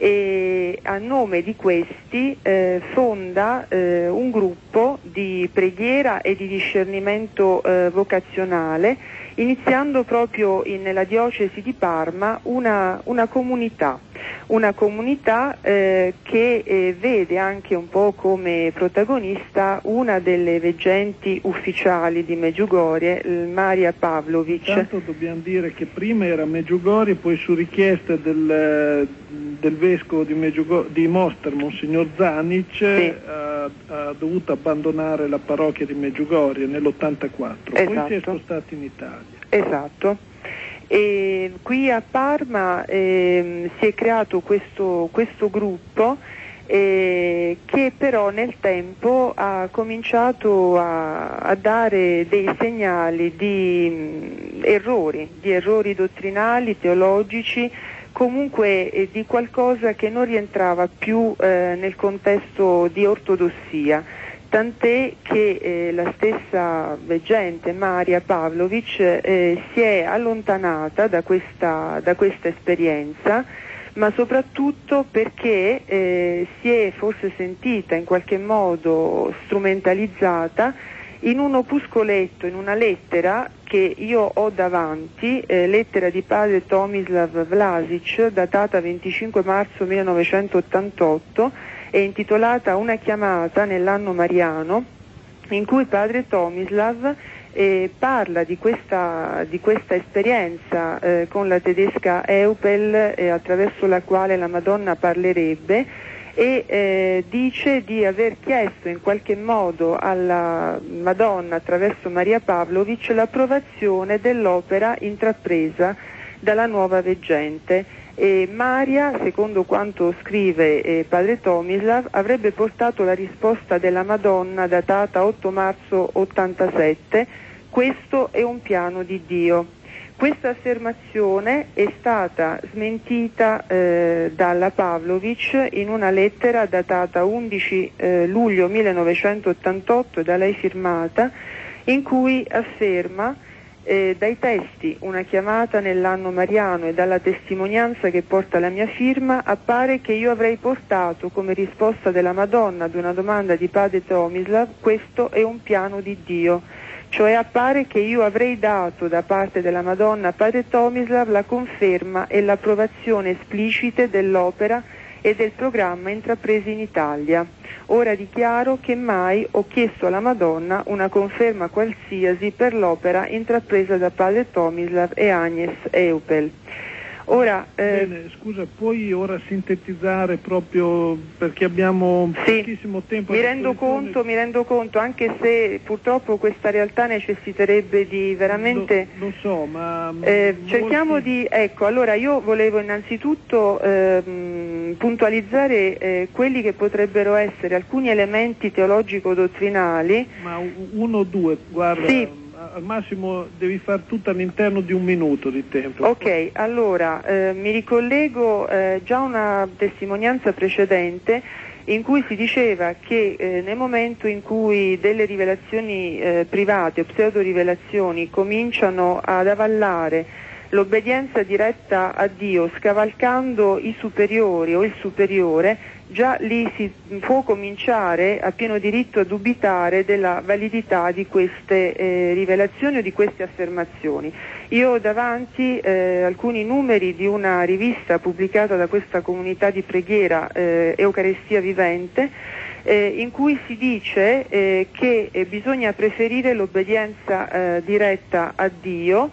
e a nome di questi eh, fonda eh, un gruppo di preghiera e di discernimento eh, vocazionale, iniziando proprio in, nella diocesi di Parma una, una comunità, una comunità eh, che eh, vede anche un po' come protagonista una delle veggenti ufficiali di Medjugorje, Maria Pavlovic. Intanto dobbiamo dire che prima era Medjugorje, poi su richiesta del, del vescovo di, Medjugorje, di Mostar, Monsignor Zanic, sì. ha, ha dovuto abbandonare la parrocchia di Medjugorje nell'ottantaquattro, esatto. Poi si è spostato in Italia. Esatto. E qui a Parma eh, si è creato questo, questo gruppo eh, che però nel tempo ha cominciato a, a dare dei segnali di mh, errori, di errori dottrinali, teologici, comunque eh, di qualcosa che non rientrava più eh, nel contesto di ortodossia. Tant'è che eh, la stessa veggente Maria Pavlovic eh, si è allontanata da questa, da questa esperienza, ma soprattutto perché eh, si è forse sentita in qualche modo strumentalizzata in un opuscoletto, in una lettera che io ho davanti, eh, lettera di padre Tomislav Vlasic, datata venticinque marzo millenovecentottantotto, è intitolata Una chiamata nell'anno mariano, in cui padre Tomislav eh, parla di questa, di questa esperienza eh, con la tedesca Eupel eh, attraverso la quale la Madonna parlerebbe, e eh, dice di aver chiesto in qualche modo alla Madonna attraverso Maria Pavlovic l'approvazione dell'opera intrapresa dalla nuova veggente. E Maria, secondo quanto scrive eh, padre Tomislav, avrebbe portato la risposta della Madonna datata otto marzo ottantasette: questo è un piano di Dio. Questa affermazione è stata smentita eh, dalla Pavlovic in una lettera datata undici eh, luglio millenovecentottantotto, da lei firmata, in cui afferma Eh, dai testi, una chiamata nell'anno mariano e dalla testimonianza che porta la mia firma, appare che io avrei portato come risposta della Madonna ad una domanda di padre Tomislav: questo è un piano di Dio. Cioè appare che io avrei dato da parte della Madonna a padre Tomislav la conferma e l'approvazione esplicite dell'opera e del programma intrapresi in Italia. Ora dichiaro che mai ho chiesto alla Madonna una conferma qualsiasi per l'opera intrapresa da padre Tomislav e Agnes Eupel. Ora, eh, Bene, scusa, puoi ora sintetizzare proprio perché abbiamo sì, pochissimo tempo? Mi rendo conto, mi rendo conto, anche se purtroppo questa realtà necessiterebbe di veramente... Lo, lo so, ma... Eh, molti... Cerchiamo di... Ecco, allora io volevo innanzitutto ehm, puntualizzare eh, quelli che potrebbero essere alcuni elementi teologico-dottrinali. Ma uno o due, guarda... Sì. Al massimo devi fare tutto all'interno di un minuto di tempo. Ok, allora eh, mi ricollego eh, già a una testimonianza precedente in cui si diceva che eh, nel momento in cui delle rivelazioni eh, private o pseudo-rivelazioni cominciano ad avallare l'obbedienza diretta a Dio scavalcando i superiori o il superiore, già lì si può cominciare a pieno diritto a dubitare della validità di queste eh, rivelazioni o di queste affermazioni. Io ho davanti eh, alcuni numeri di una rivista pubblicata da questa comunità di preghiera eh, Eucaristia Vivente, eh, in cui si dice eh, che eh, bisogna preferire l'obbedienza eh, diretta a Dio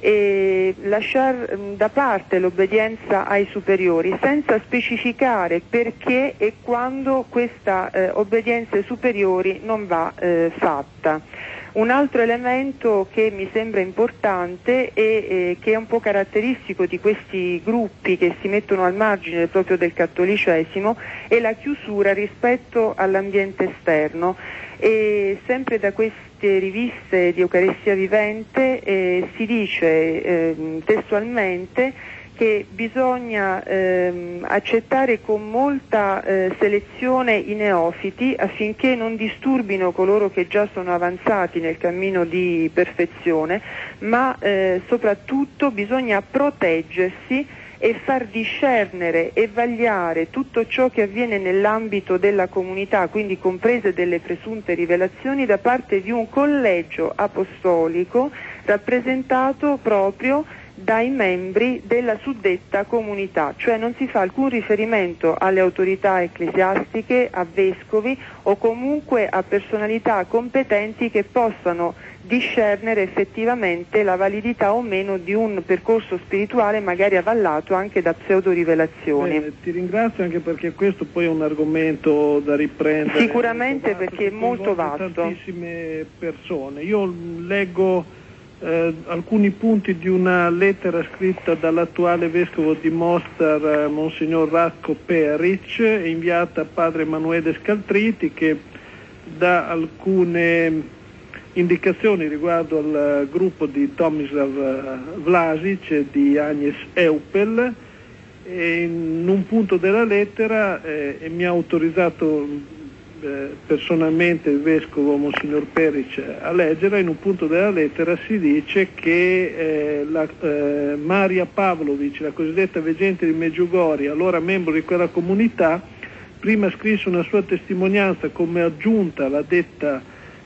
e lasciare da parte l'obbedienza ai superiori, senza specificare perché e quando questa eh, obbedienza ai superiori non va eh, fatta. Un altro elemento che mi sembra importante e eh, che è un po' caratteristico di questi gruppi che si mettono al margine proprio del cattolicesimo è la chiusura rispetto all'ambiente esterno. E sempre da queste riviste di Eucaristia Vivente eh, si dice eh, testualmente che bisogna ehm, accettare con molta eh, selezione i neofiti affinché non disturbino coloro che già sono avanzati nel cammino di perfezione, ma eh, soprattutto bisogna proteggersi e far discernere e vagliare tutto ciò che avviene nell'ambito della comunità, quindi comprese delle presunte rivelazioni, da parte di un collegio apostolico rappresentato proprio dai membri della suddetta comunità, cioè non si fa alcun riferimento alle autorità ecclesiastiche, a vescovi o comunque a personalità competenti che possano discernere effettivamente la validità o meno di un percorso spirituale magari avallato anche da pseudo-rivelazioni. Bene, ti ringrazio anche perché questo poi è un argomento da riprendere. Sicuramente, vasto, perché è molto vasto. Tantissime persone. Io leggo Eh, alcuni punti di una lettera scritta dall'attuale vescovo di Mostar, eh, Monsignor Ratko Peric, inviata a padre Emanuele Scaltriti, che dà alcune indicazioni riguardo al gruppo di Tomislav Vlasic e di Agnes Eupel, e in un punto della lettera eh, e mi ha autorizzato personalmente il vescovo Monsignor Peric a leggere. In un punto della lettera si dice che eh, la, eh, Maria Pavlovic, la cosiddetta veggente di Medjugorje, allora membro di quella comunità, prima scrisse una sua testimonianza come aggiunta alla detta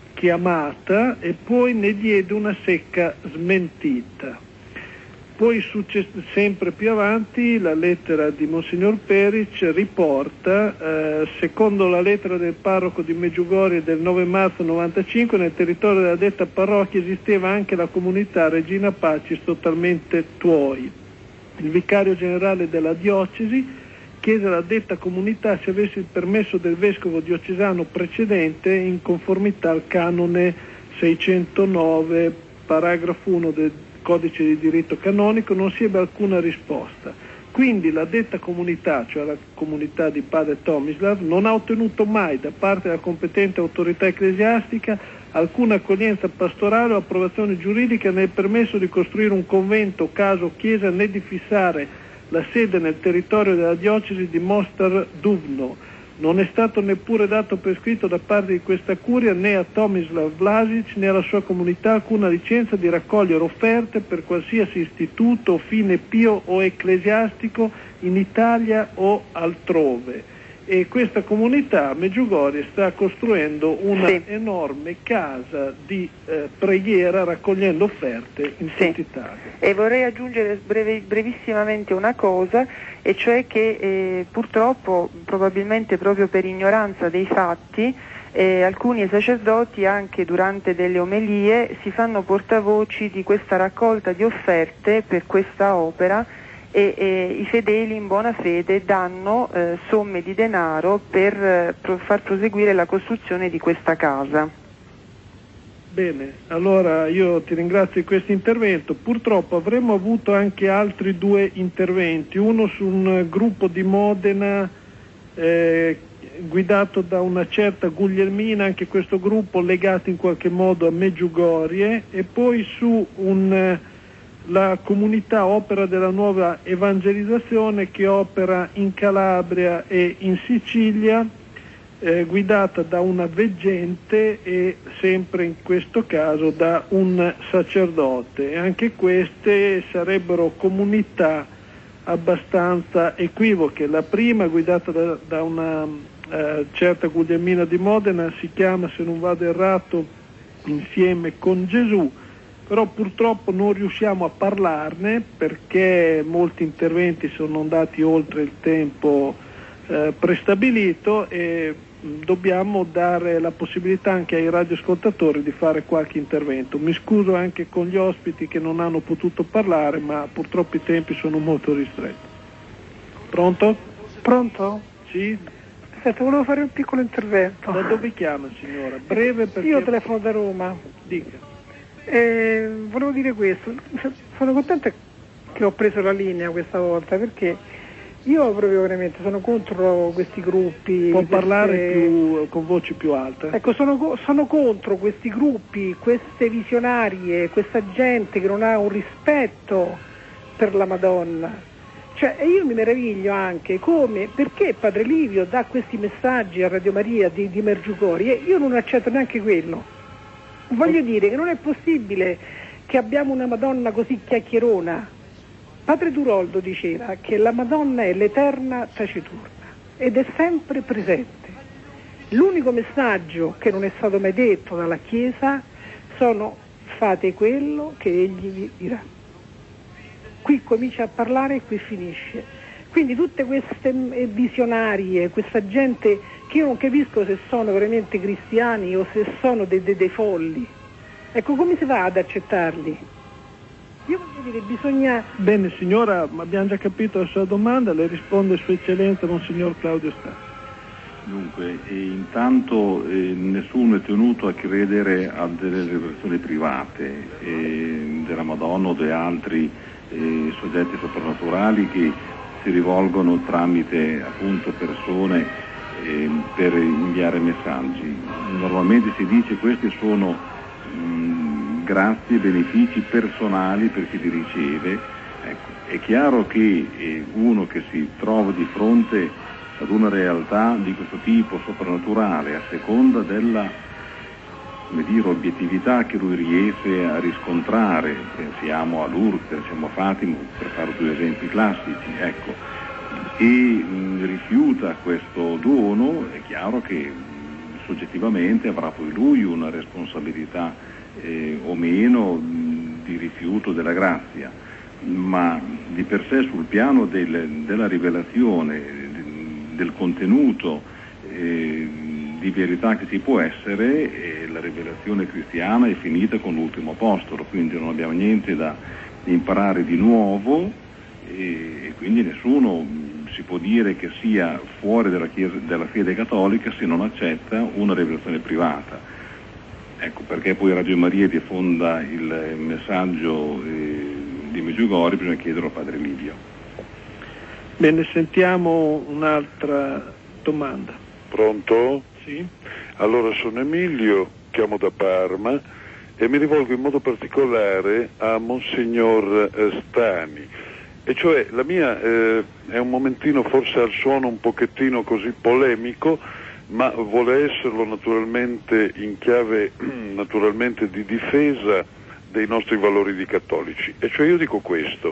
chiamata e poi ne diede una secca smentita. Poi succe- sempre più avanti la lettera di Monsignor Peric riporta, eh, secondo la lettera del parroco di Medjugorje del nove marzo novantacinque, nel territorio della detta parrocchia esisteva anche la comunità Regina Pacis totalmente tuoi. Il vicario generale della diocesi chiese alla detta comunità se avesse il permesso del vescovo diocesano precedente in conformità al canone seicentonove, paragrafo uno del Codice di diritto canonico. Non si ebbe alcuna risposta. Quindi la detta comunità, cioè la comunità di padre Tomislav, non ha ottenuto mai da parte della competente autorità ecclesiastica alcuna accoglienza pastorale o approvazione giuridica nel permesso di costruire un convento, casa o chiesa, né di fissare la sede nel territorio della diocesi di Mostar Duvno, Non è stato neppure dato per scritto da parte di questa curia né a Tomislav Vlasic né alla sua comunità alcuna licenza di raccogliere offerte per qualsiasi istituto o fine pio o ecclesiastico in Italia o altrove. E questa comunità a Medjugorje sta costruendo una sì. enorme casa di eh, preghiera raccogliendo offerte in sì. tutta Italia. E vorrei aggiungere breve, brevissimamente una cosa, e cioè che eh, purtroppo, probabilmente proprio per ignoranza dei fatti, eh, alcuni sacerdoti anche durante delle omelie si fanno portavoci di questa raccolta di offerte per questa opera, e, e i fedeli in buona fede danno eh, somme di denaro per eh, pro- far proseguire la costruzione di questa casa. Bene, allora io ti ringrazio di questo intervento. Purtroppo avremmo avuto anche altri due interventi, uno su un gruppo di Modena eh, guidato da una certa Guglielmina, anche questo gruppo legato in qualche modo a Medjugorje, e poi su un la comunità Opera della Nuova Evangelizzazione che opera in Calabria e in Sicilia, eh, guidata da una veggente e sempre in questo caso da un sacerdote. E anche queste sarebbero comunità abbastanza equivoche. La prima, guidata da, da una eh, certa Guglielmina di Modena, si chiama, se non vado errato, Insieme con Gesù, però purtroppo non riusciamo a parlarne perché molti interventi sono andati oltre il tempo eh, prestabilito, e mh, dobbiamo dare la possibilità anche ai radioascoltatori di fare qualche intervento. Mi scuso anche con gli ospiti che non hanno potuto parlare, ma purtroppo i tempi sono molto ristretti. Pronto? Pronto? Sì? Aspetta, volevo fare un piccolo intervento. Da dove chiama, signora? Breve, perché... Io telefono da Roma. Dica. Eh, volevo dire questo, sono contenta che ho preso la linea questa volta, perché io proprio veramente sono contro questi gruppi. Può queste... parlare più, con voci più alte? Ecco, sono, sono contro questi gruppi, queste visionarie, questa gente che non ha un rispetto per la Madonna. Cioè, io mi meraviglio anche come, perché Padre Livio dà questi messaggi a Radio Maria di, di Medjugorje, io non accetto neanche quello. Voglio dire che non è possibile che abbiamo una Madonna così chiacchierona. Padre Turoldo diceva che la Madonna è l'eterna taciturna ed è sempre presente. L'unico messaggio che non è stato mai detto dalla Chiesa sono: fate quello che egli vi dirà. Qui comincia a parlare e qui finisce. Quindi tutte queste visionarie, questa gente che io non capisco se sono veramente cristiani o se sono dei, dei, dei folli. Ecco, come si va ad accettarli? Io voglio dire, bisogna... Bene signora, abbiamo già capito la sua domanda, le risponde Sua Eccellenza Monsignor Claudio Stasi. Dunque, e intanto eh, nessuno è tenuto a credere a delle rivelazioni private eh, della Madonna o di altri eh, soggetti soprannaturali che si rivolgono tramite appunto persone eh, per inviare messaggi. Normalmente si dice che questi sono mh, grazie e benefici personali per chi li riceve. Ecco, è chiaro che eh, uno che si trova di fronte ad una realtà di questo tipo soprannaturale, a seconda della, come dire, obiettività che lui riesce a riscontrare, pensiamo a Lourdes, pensiamo a Fatima, per fare due esempi classici, ecco, e mh, rifiuta questo dono, è chiaro che mh, soggettivamente avrà poi lui una responsabilità eh, o meno mh, di rifiuto della grazia, ma di per sé sul piano del, della rivelazione, del contenuto eh, di verità che ci può essere, eh, la rivelazione cristiana è finita con l'ultimo apostolo, quindi non abbiamo niente da imparare di nuovo e, e quindi nessuno mh, si può dire che sia fuori della, chiesa, della fede cattolica se non accetta una rivelazione privata. Ecco perché poi Radio Maria diffonda il messaggio eh, di Medjugorje, bisogna chiederlo a Padre Livio. Bene, sentiamo un'altra domanda. Pronto? Sì. Allora, sono Emilio, chiamo da Parma e mi rivolgo in modo particolare a Monsignor Stani. E cioè la mia eh, è un momentino forse al suono un pochettino così polemico, ma vuole esserlo naturalmente in chiave naturalmente di difesa dei nostri valori di cattolici. E cioè io dico questo,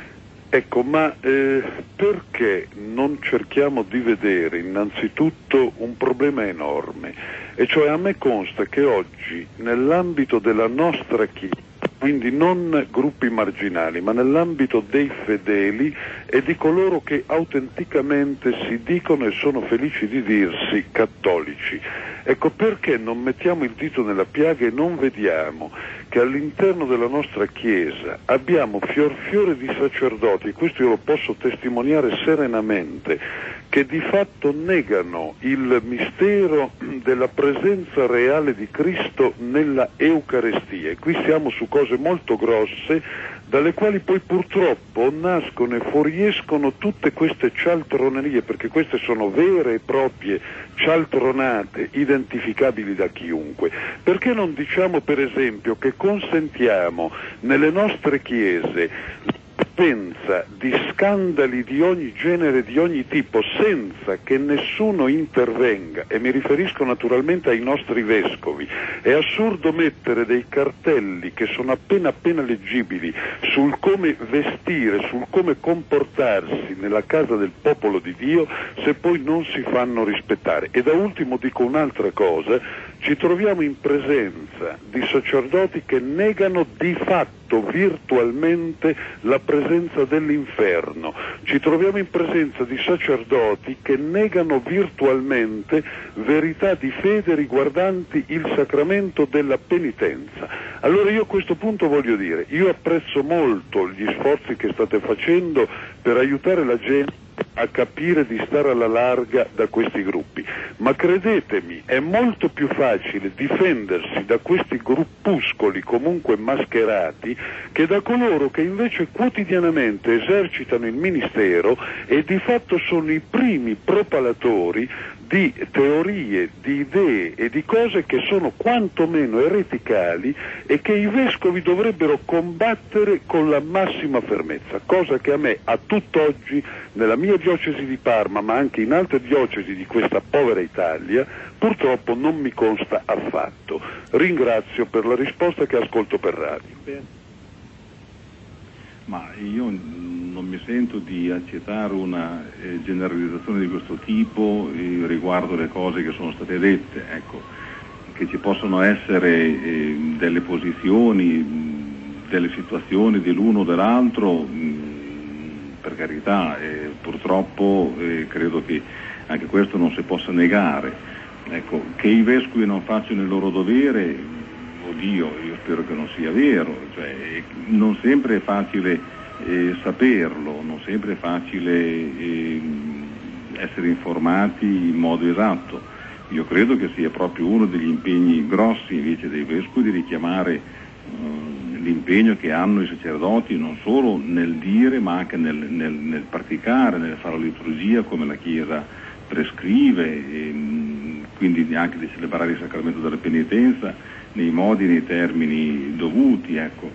ecco, ma eh, perché non cerchiamo di vedere innanzitutto un problema enorme? E cioè a me consta che oggi nell'ambito della nostra Chiesa, quindi non gruppi marginali, ma nell'ambito dei fedeli e di coloro che autenticamente si dicono e sono felici di dirsi cattolici. Ecco, perché non mettiamo il dito nella piaga e non vediamo che all'interno della nostra Chiesa abbiamo fior fiore di sacerdoti, e questo io lo posso testimoniare serenamente, che di fatto negano il mistero della presenza reale di Cristo nella Eucaristia. E qui siamo su cose molto grosse, dalle quali poi purtroppo nascono e fuoriescono tutte queste cialtronerie, perché queste sono vere e proprie cialtronate identificabili da chiunque. Perché non diciamo per esempio che consentiamo nelle nostre chiese pensa di scandali di ogni genere, di ogni tipo, senza che nessuno intervenga, e mi riferisco naturalmente ai nostri vescovi. È assurdo mettere dei cartelli che sono appena appena leggibili sul come vestire, sul come comportarsi nella casa del popolo di Dio, se poi non si fanno rispettare. E da ultimo dico un'altra cosa: ci troviamo in presenza di sacerdoti che negano di fatto virtualmente la presenza dell'inferno, ci troviamo in presenza di sacerdoti che negano virtualmente verità di fede riguardanti il sacramento della penitenza. Allora io a questo punto voglio dire, io apprezzo molto gli sforzi che state facendo per aiutare la gente a capire di stare alla larga da questi gruppi, ma credetemi, è molto più facile difendersi da questi gruppuscoli comunque mascherati che da coloro che invece quotidianamente esercitano il ministero e di fatto sono i primi propalatori di teorie, di idee e di cose che sono quantomeno ereticali e che i vescovi dovrebbero combattere con la massima fermezza, cosa che a me a tutt'oggi nella mia diocesi di Parma, ma anche in altre diocesi di questa povera Italia, purtroppo non mi consta affatto. Ringrazio per la risposta che ascolto per radio. Ma io non mi sento di accettare una eh, generalizzazione di questo tipo eh, riguardo le cose che sono state dette, ecco, che ci possono essere eh, delle posizioni, delle situazioni dell'uno o dell'altro, mh, per carità, eh, purtroppo eh, credo che anche questo non si possa negare, ecco, che i vescovi non facciano il loro dovere. Oddio, io spero che non sia vero, cioè, non sempre è facile eh, saperlo, non sempre è facile eh, essere informati in modo esatto. Io credo che sia proprio uno degli impegni grossi invece dei vescovi di richiamare eh, l'impegno che hanno i sacerdoti non solo nel dire ma anche nel, nel, nel praticare, nel fare la liturgia come la Chiesa prescrive, e, quindi anche di celebrare il sacramento della penitenza nei modi e nei termini dovuti, ecco.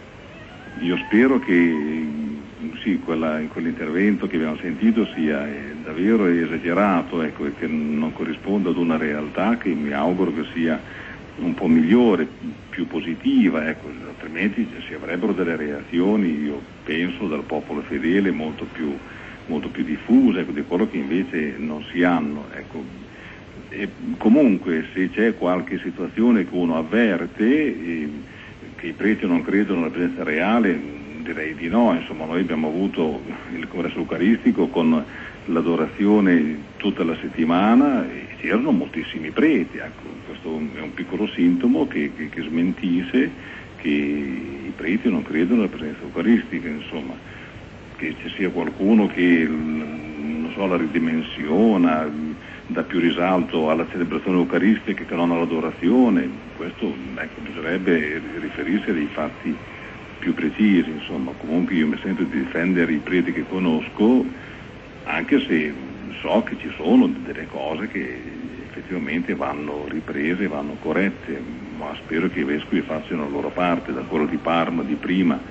Io spero che sì, quella, quell'intervento che abbiamo sentito sia eh, davvero esagerato, ecco, e che non corrisponda ad una realtà che mi auguro che sia un po' migliore, più positiva, ecco, altrimenti si avrebbero delle reazioni, io penso, dal popolo fedele molto più, molto più diffuse, ecco, di quello che invece non si hanno, ecco. E comunque se c'è qualche situazione che uno avverte eh, che i preti non credono alla presenza reale, direi di no. Insomma, noi abbiamo avuto il congresso eucaristico con l'adorazione tutta la settimana e c'erano moltissimi preti, ecco, questo è un piccolo sintomo che, che, che smentisce che i preti non credono alla presenza eucaristica, insomma, che ci sia qualcuno che non so, la ridimensiona, dà più risalto alla celebrazione eucaristica che non all'adorazione. Questo, ecco, bisognerebbe riferirsi a dei fatti più precisi, insomma. Comunque io mi sento di difendere i preti che conosco, anche se so che ci sono delle cose che effettivamente vanno riprese, vanno corrette, ma spero che i vescovi facciano la loro parte, da quello di Parma di prima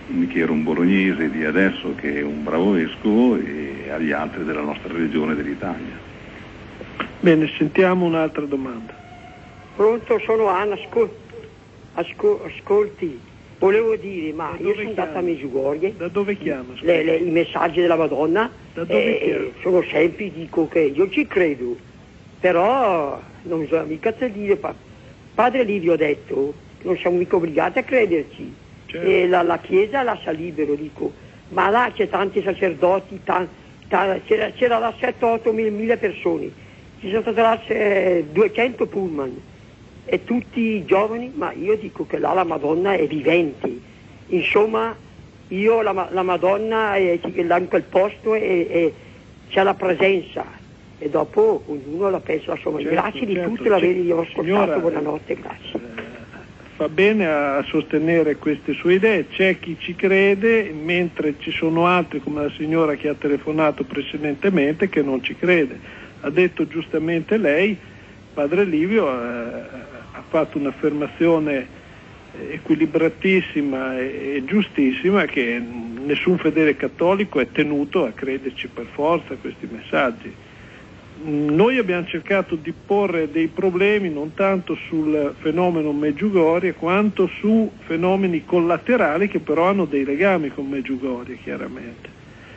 che era un bolognese di adesso, che è un bravo vescovo, e agli altri della nostra regione dell'Italia. Bene, sentiamo un'altra domanda. Pronto, sono Anna, ascol- ascol- ascolti, volevo dire, ma io sono andata a Medjugorje. Da dove chiama? Le, le, I messaggi della Madonna da dove eh, sono sempre, dico che io ci credo, però non bisogna mica dire, pa- padre Livio ha detto, non siamo mica obbligati a crederci, certo. E la, la Chiesa lascia libero, dico, ma là c'è tanti sacerdoti, tan- tan- c'era, c'era là sette otto mila persone. Ci sono state là eh, duecento pullman e tutti giovani, ma io dico che là la Madonna è vivente. Insomma, io la, la Madonna è, là in quel posto e c'è la presenza e dopo ognuno la pensa a sua maniera. Certo, grazie certo, di tutto l'avevi io ascoltato, signora, buonanotte, grazie. Eh, fa bene a sostenere queste sue idee, c'è chi ci crede, mentre ci sono altri come la signora che ha telefonato precedentemente che non ci crede. Ha detto giustamente lei, padre Livio eh, ha fatto un'affermazione equilibratissima e, e giustissima, che nessun fedele cattolico è tenuto a crederci per forza a questi messaggi. Noi abbiamo cercato di porre dei problemi non tanto sul fenomeno Medjugorje quanto su fenomeni collaterali che però hanno dei legami con Medjugorje, chiaramente,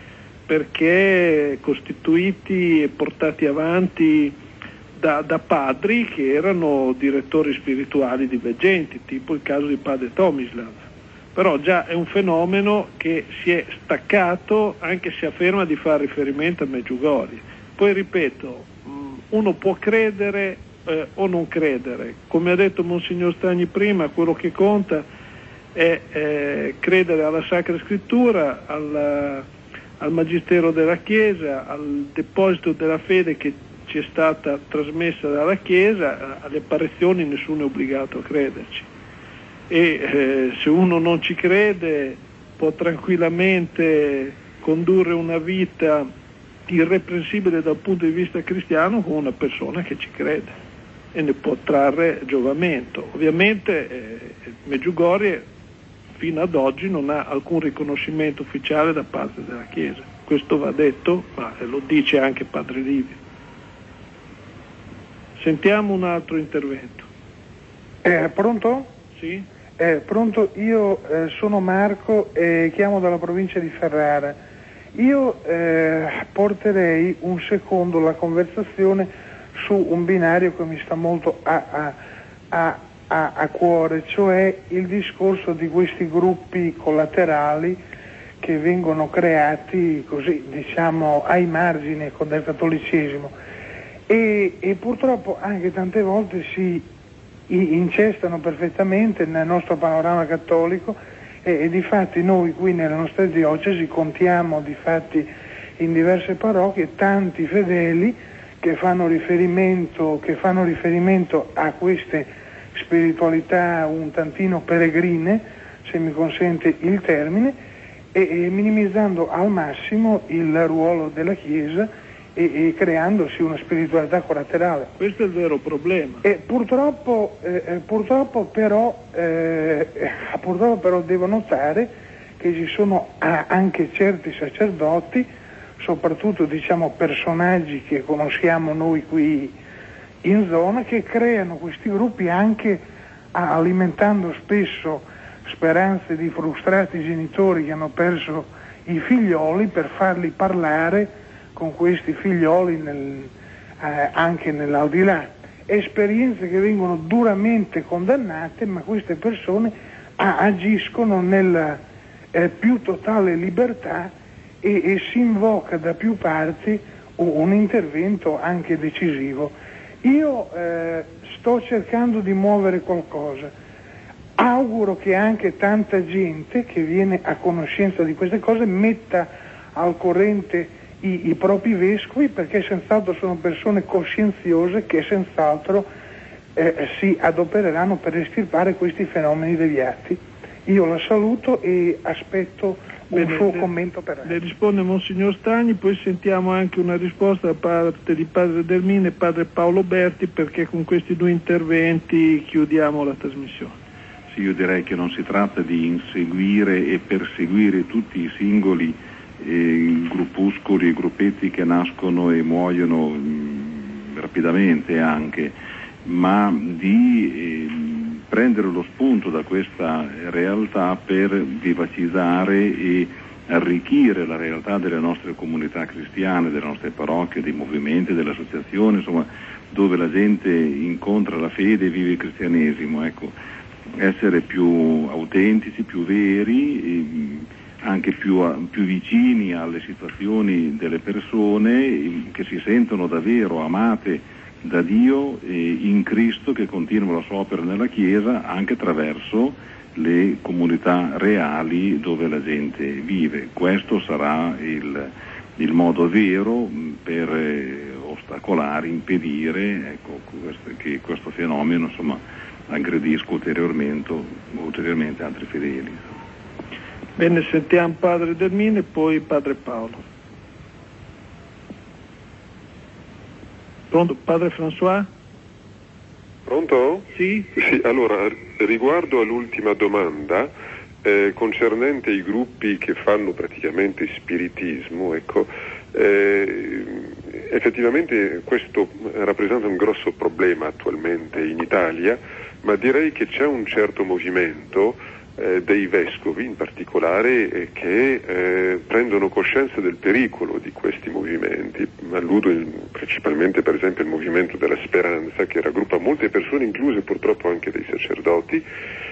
perché costituiti e portati avanti da, da padri che erano direttori spirituali di veggenti, tipo il caso di padre Tomislav. Però già è un fenomeno che si è staccato, anche se afferma di fare riferimento a Medjugorje. Poi ripeto, uno può credere eh, o non credere, come ha detto Monsignor Stagni prima, quello che conta è eh, credere alla Sacra Scrittura, alla al Magistero della Chiesa, al deposito della fede che ci è stata trasmessa dalla Chiesa, alle apparizioni nessuno è obbligato a crederci. E eh, se uno non ci crede può tranquillamente condurre una vita irreprensibile dal punto di vista cristiano con una persona che ci crede e ne può trarre giovamento. Ovviamente eh, Medjugorje fino ad oggi non ha alcun riconoscimento ufficiale da parte della Chiesa. Questo va detto, ma lo dice anche padre Livio. Sentiamo un altro intervento. Eh, pronto? Sì. Eh, pronto, io eh, sono Marco e chiamo dalla provincia di Ferrara. Io eh, porterei un secondo la conversazione su un binario che mi sta molto a, a, a A, a cuore, cioè il discorso di questi gruppi collaterali che vengono creati così, diciamo, ai margini del cattolicesimo e, e purtroppo anche tante volte si incestano perfettamente nel nostro panorama cattolico e, e difatti noi qui nelle nostre diocesi contiamo difatti in diverse parrocchie tanti fedeli che fanno riferimento, che fanno riferimento a queste spiritualità un tantino peregrine, se mi consente il termine, e, e minimizzando al massimo il ruolo della Chiesa e, e creandosi una spiritualità collaterale. Questo è il vero problema. E purtroppo, eh, purtroppo, però, eh, purtroppo però devo notare che ci sono anche certi sacerdoti, soprattutto diciamo personaggi che conosciamo noi qui in zona, che creano questi gruppi anche alimentando spesso speranze di frustrati genitori che hanno perso i figlioli per farli parlare con questi figlioli nel, eh, anche nell'aldilà. Esperienze che vengono duramente condannate, ma queste persone ah, agiscono nella eh, più totale libertà e, e si invoca da più parti un, un intervento anche decisivo. Io eh, sto cercando di muovere qualcosa, auguro che anche tanta gente che viene a conoscenza di queste cose metta al corrente i, i propri vescovi, perché senz'altro sono persone coscienziose che senz'altro eh, si adopereranno per estirpare questi fenomeni deviati. Io la saluto e aspetto un Bene, suo le, commento per le risponde Monsignor Stagni, poi sentiamo anche una risposta da parte di padre Delmine e padre Paolo Berti, perché con questi due interventi chiudiamo la trasmissione. Sì, io direi che non si tratta di inseguire e perseguire tutti i singoli eh, gruppuscoli e gruppetti che nascono e muoiono mh, rapidamente anche, ma di eh, prendere lo spunto da questa realtà per vivacizzare e arricchire la realtà delle nostre comunità cristiane, delle nostre parrocchie, dei movimenti, delle associazioni, insomma, dove la gente incontra la fede e vive il cristianesimo. Ecco, essere più autentici, più veri, anche più, più vicini alle situazioni delle persone che si sentono davvero amate da Dio e in Cristo, che continua la sua opera nella Chiesa anche attraverso le comunità reali dove la gente vive. Questo sarà il, il modo vero per eh, ostacolare, impedire ecco, questo, che questo fenomeno insomma, aggredisca ulteriormente, ulteriormente altri fedeli. Bene, sentiamo padre Dermini e poi padre Paolo. Pronto, padre François? Pronto? Sì? Sì, allora, riguardo all'ultima domanda, eh, concernente i gruppi che fanno praticamente spiritismo, ecco, eh, effettivamente questo rappresenta un grosso problema attualmente in Italia, ma direi che c'è un certo movimento eh, dei vescovi in particolare eh, che eh, prendono coscienza del pericolo di questi movimenti. Alludo in, principalmente per esempio al movimento della speranza, che raggruppa molte persone, incluse purtroppo anche dei sacerdoti,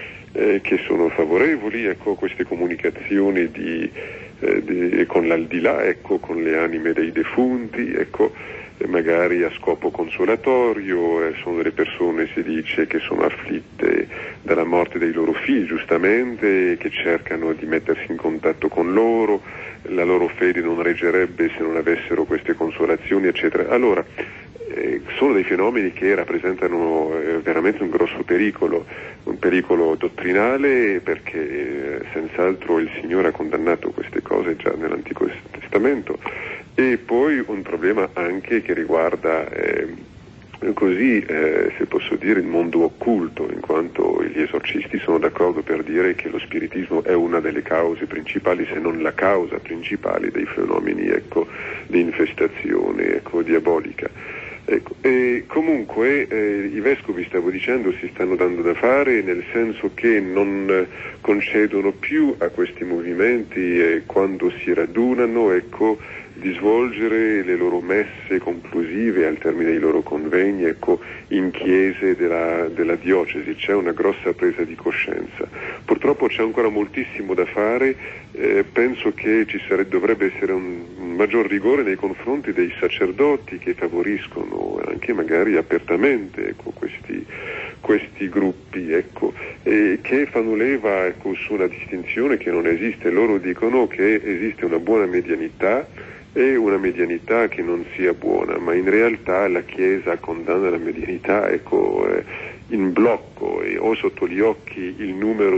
eh, che sono favorevoli ecco, a queste comunicazioni di, eh, di, con l'aldilà, ecco, con le anime dei defunti, ecco, magari a scopo consolatorio. Eh, sono delle persone, si dice, che sono afflitte dalla morte dei loro figli, giustamente, che cercano di mettersi in contatto con loro, la loro fede non reggerebbe se non avessero queste consolazioni, eccetera. Allora, eh, sono dei fenomeni che rappresentano eh, veramente un grosso pericolo, un pericolo dottrinale, perché eh, senz'altro il Signore ha condannato queste cose già nell'Antico Testamento, e poi un problema anche che riguarda eh, così, eh, se posso dire, il mondo occulto, in quanto gli esorcisti sono d'accordo per dire che lo spiritismo è una delle cause principali, se non la causa principale, dei fenomeni ecco, di infestazione ecco, diabolica. Ecco, e comunque eh, i vescovi, stavo dicendo, si stanno dando da fare, nel senso che non concedono più a questi movimenti eh, quando si radunano ecco, di svolgere le loro messe conclusive al termine dei loro convegni ecco, in chiese della, della diocesi. C'è una grossa presa di coscienza. Purtroppo c'è ancora moltissimo da fare, eh, penso che ci sarebbe, dovrebbe essere un, un maggior rigore nei confronti dei sacerdoti che favoriscono anche magari apertamente ecco, questi, questi gruppi ecco, e che fanno leva ecco, su una distinzione che non esiste. Loro dicono che esiste una buona medianità e una medianità che non sia buona, ma in realtà la Chiesa condanna la medianità ecco, eh, in blocco, e ho sotto gli occhi il numero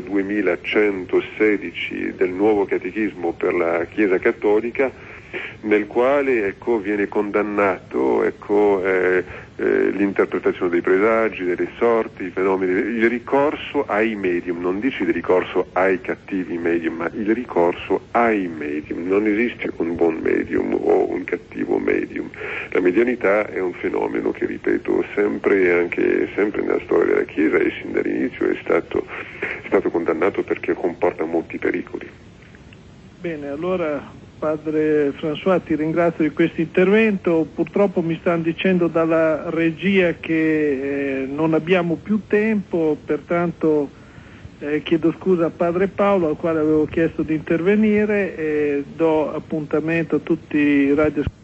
duemilacentosedici del nuovo catechismo per la Chiesa cattolica, nel quale ecco, viene condannato ecco, eh, eh, l'interpretazione dei presagi, delle sorti, i fenomeni, il ricorso ai medium. Non dice il ricorso ai cattivi medium, ma il ricorso ai medium. Non esiste un buon medium o un cattivo medium. La medianità è un fenomeno che, ripeto, sempre, anche sempre nella storia della Chiesa e sin dall'inizio è stato, è stato condannato perché comporta molti pericoli. Bene, allora padre François, ti ringrazio di questo intervento. Purtroppo mi stanno dicendo dalla regia che eh, non abbiamo più tempo, pertanto eh, chiedo scusa a padre Paolo, al quale avevo chiesto di intervenire, e do appuntamento a tutti i radio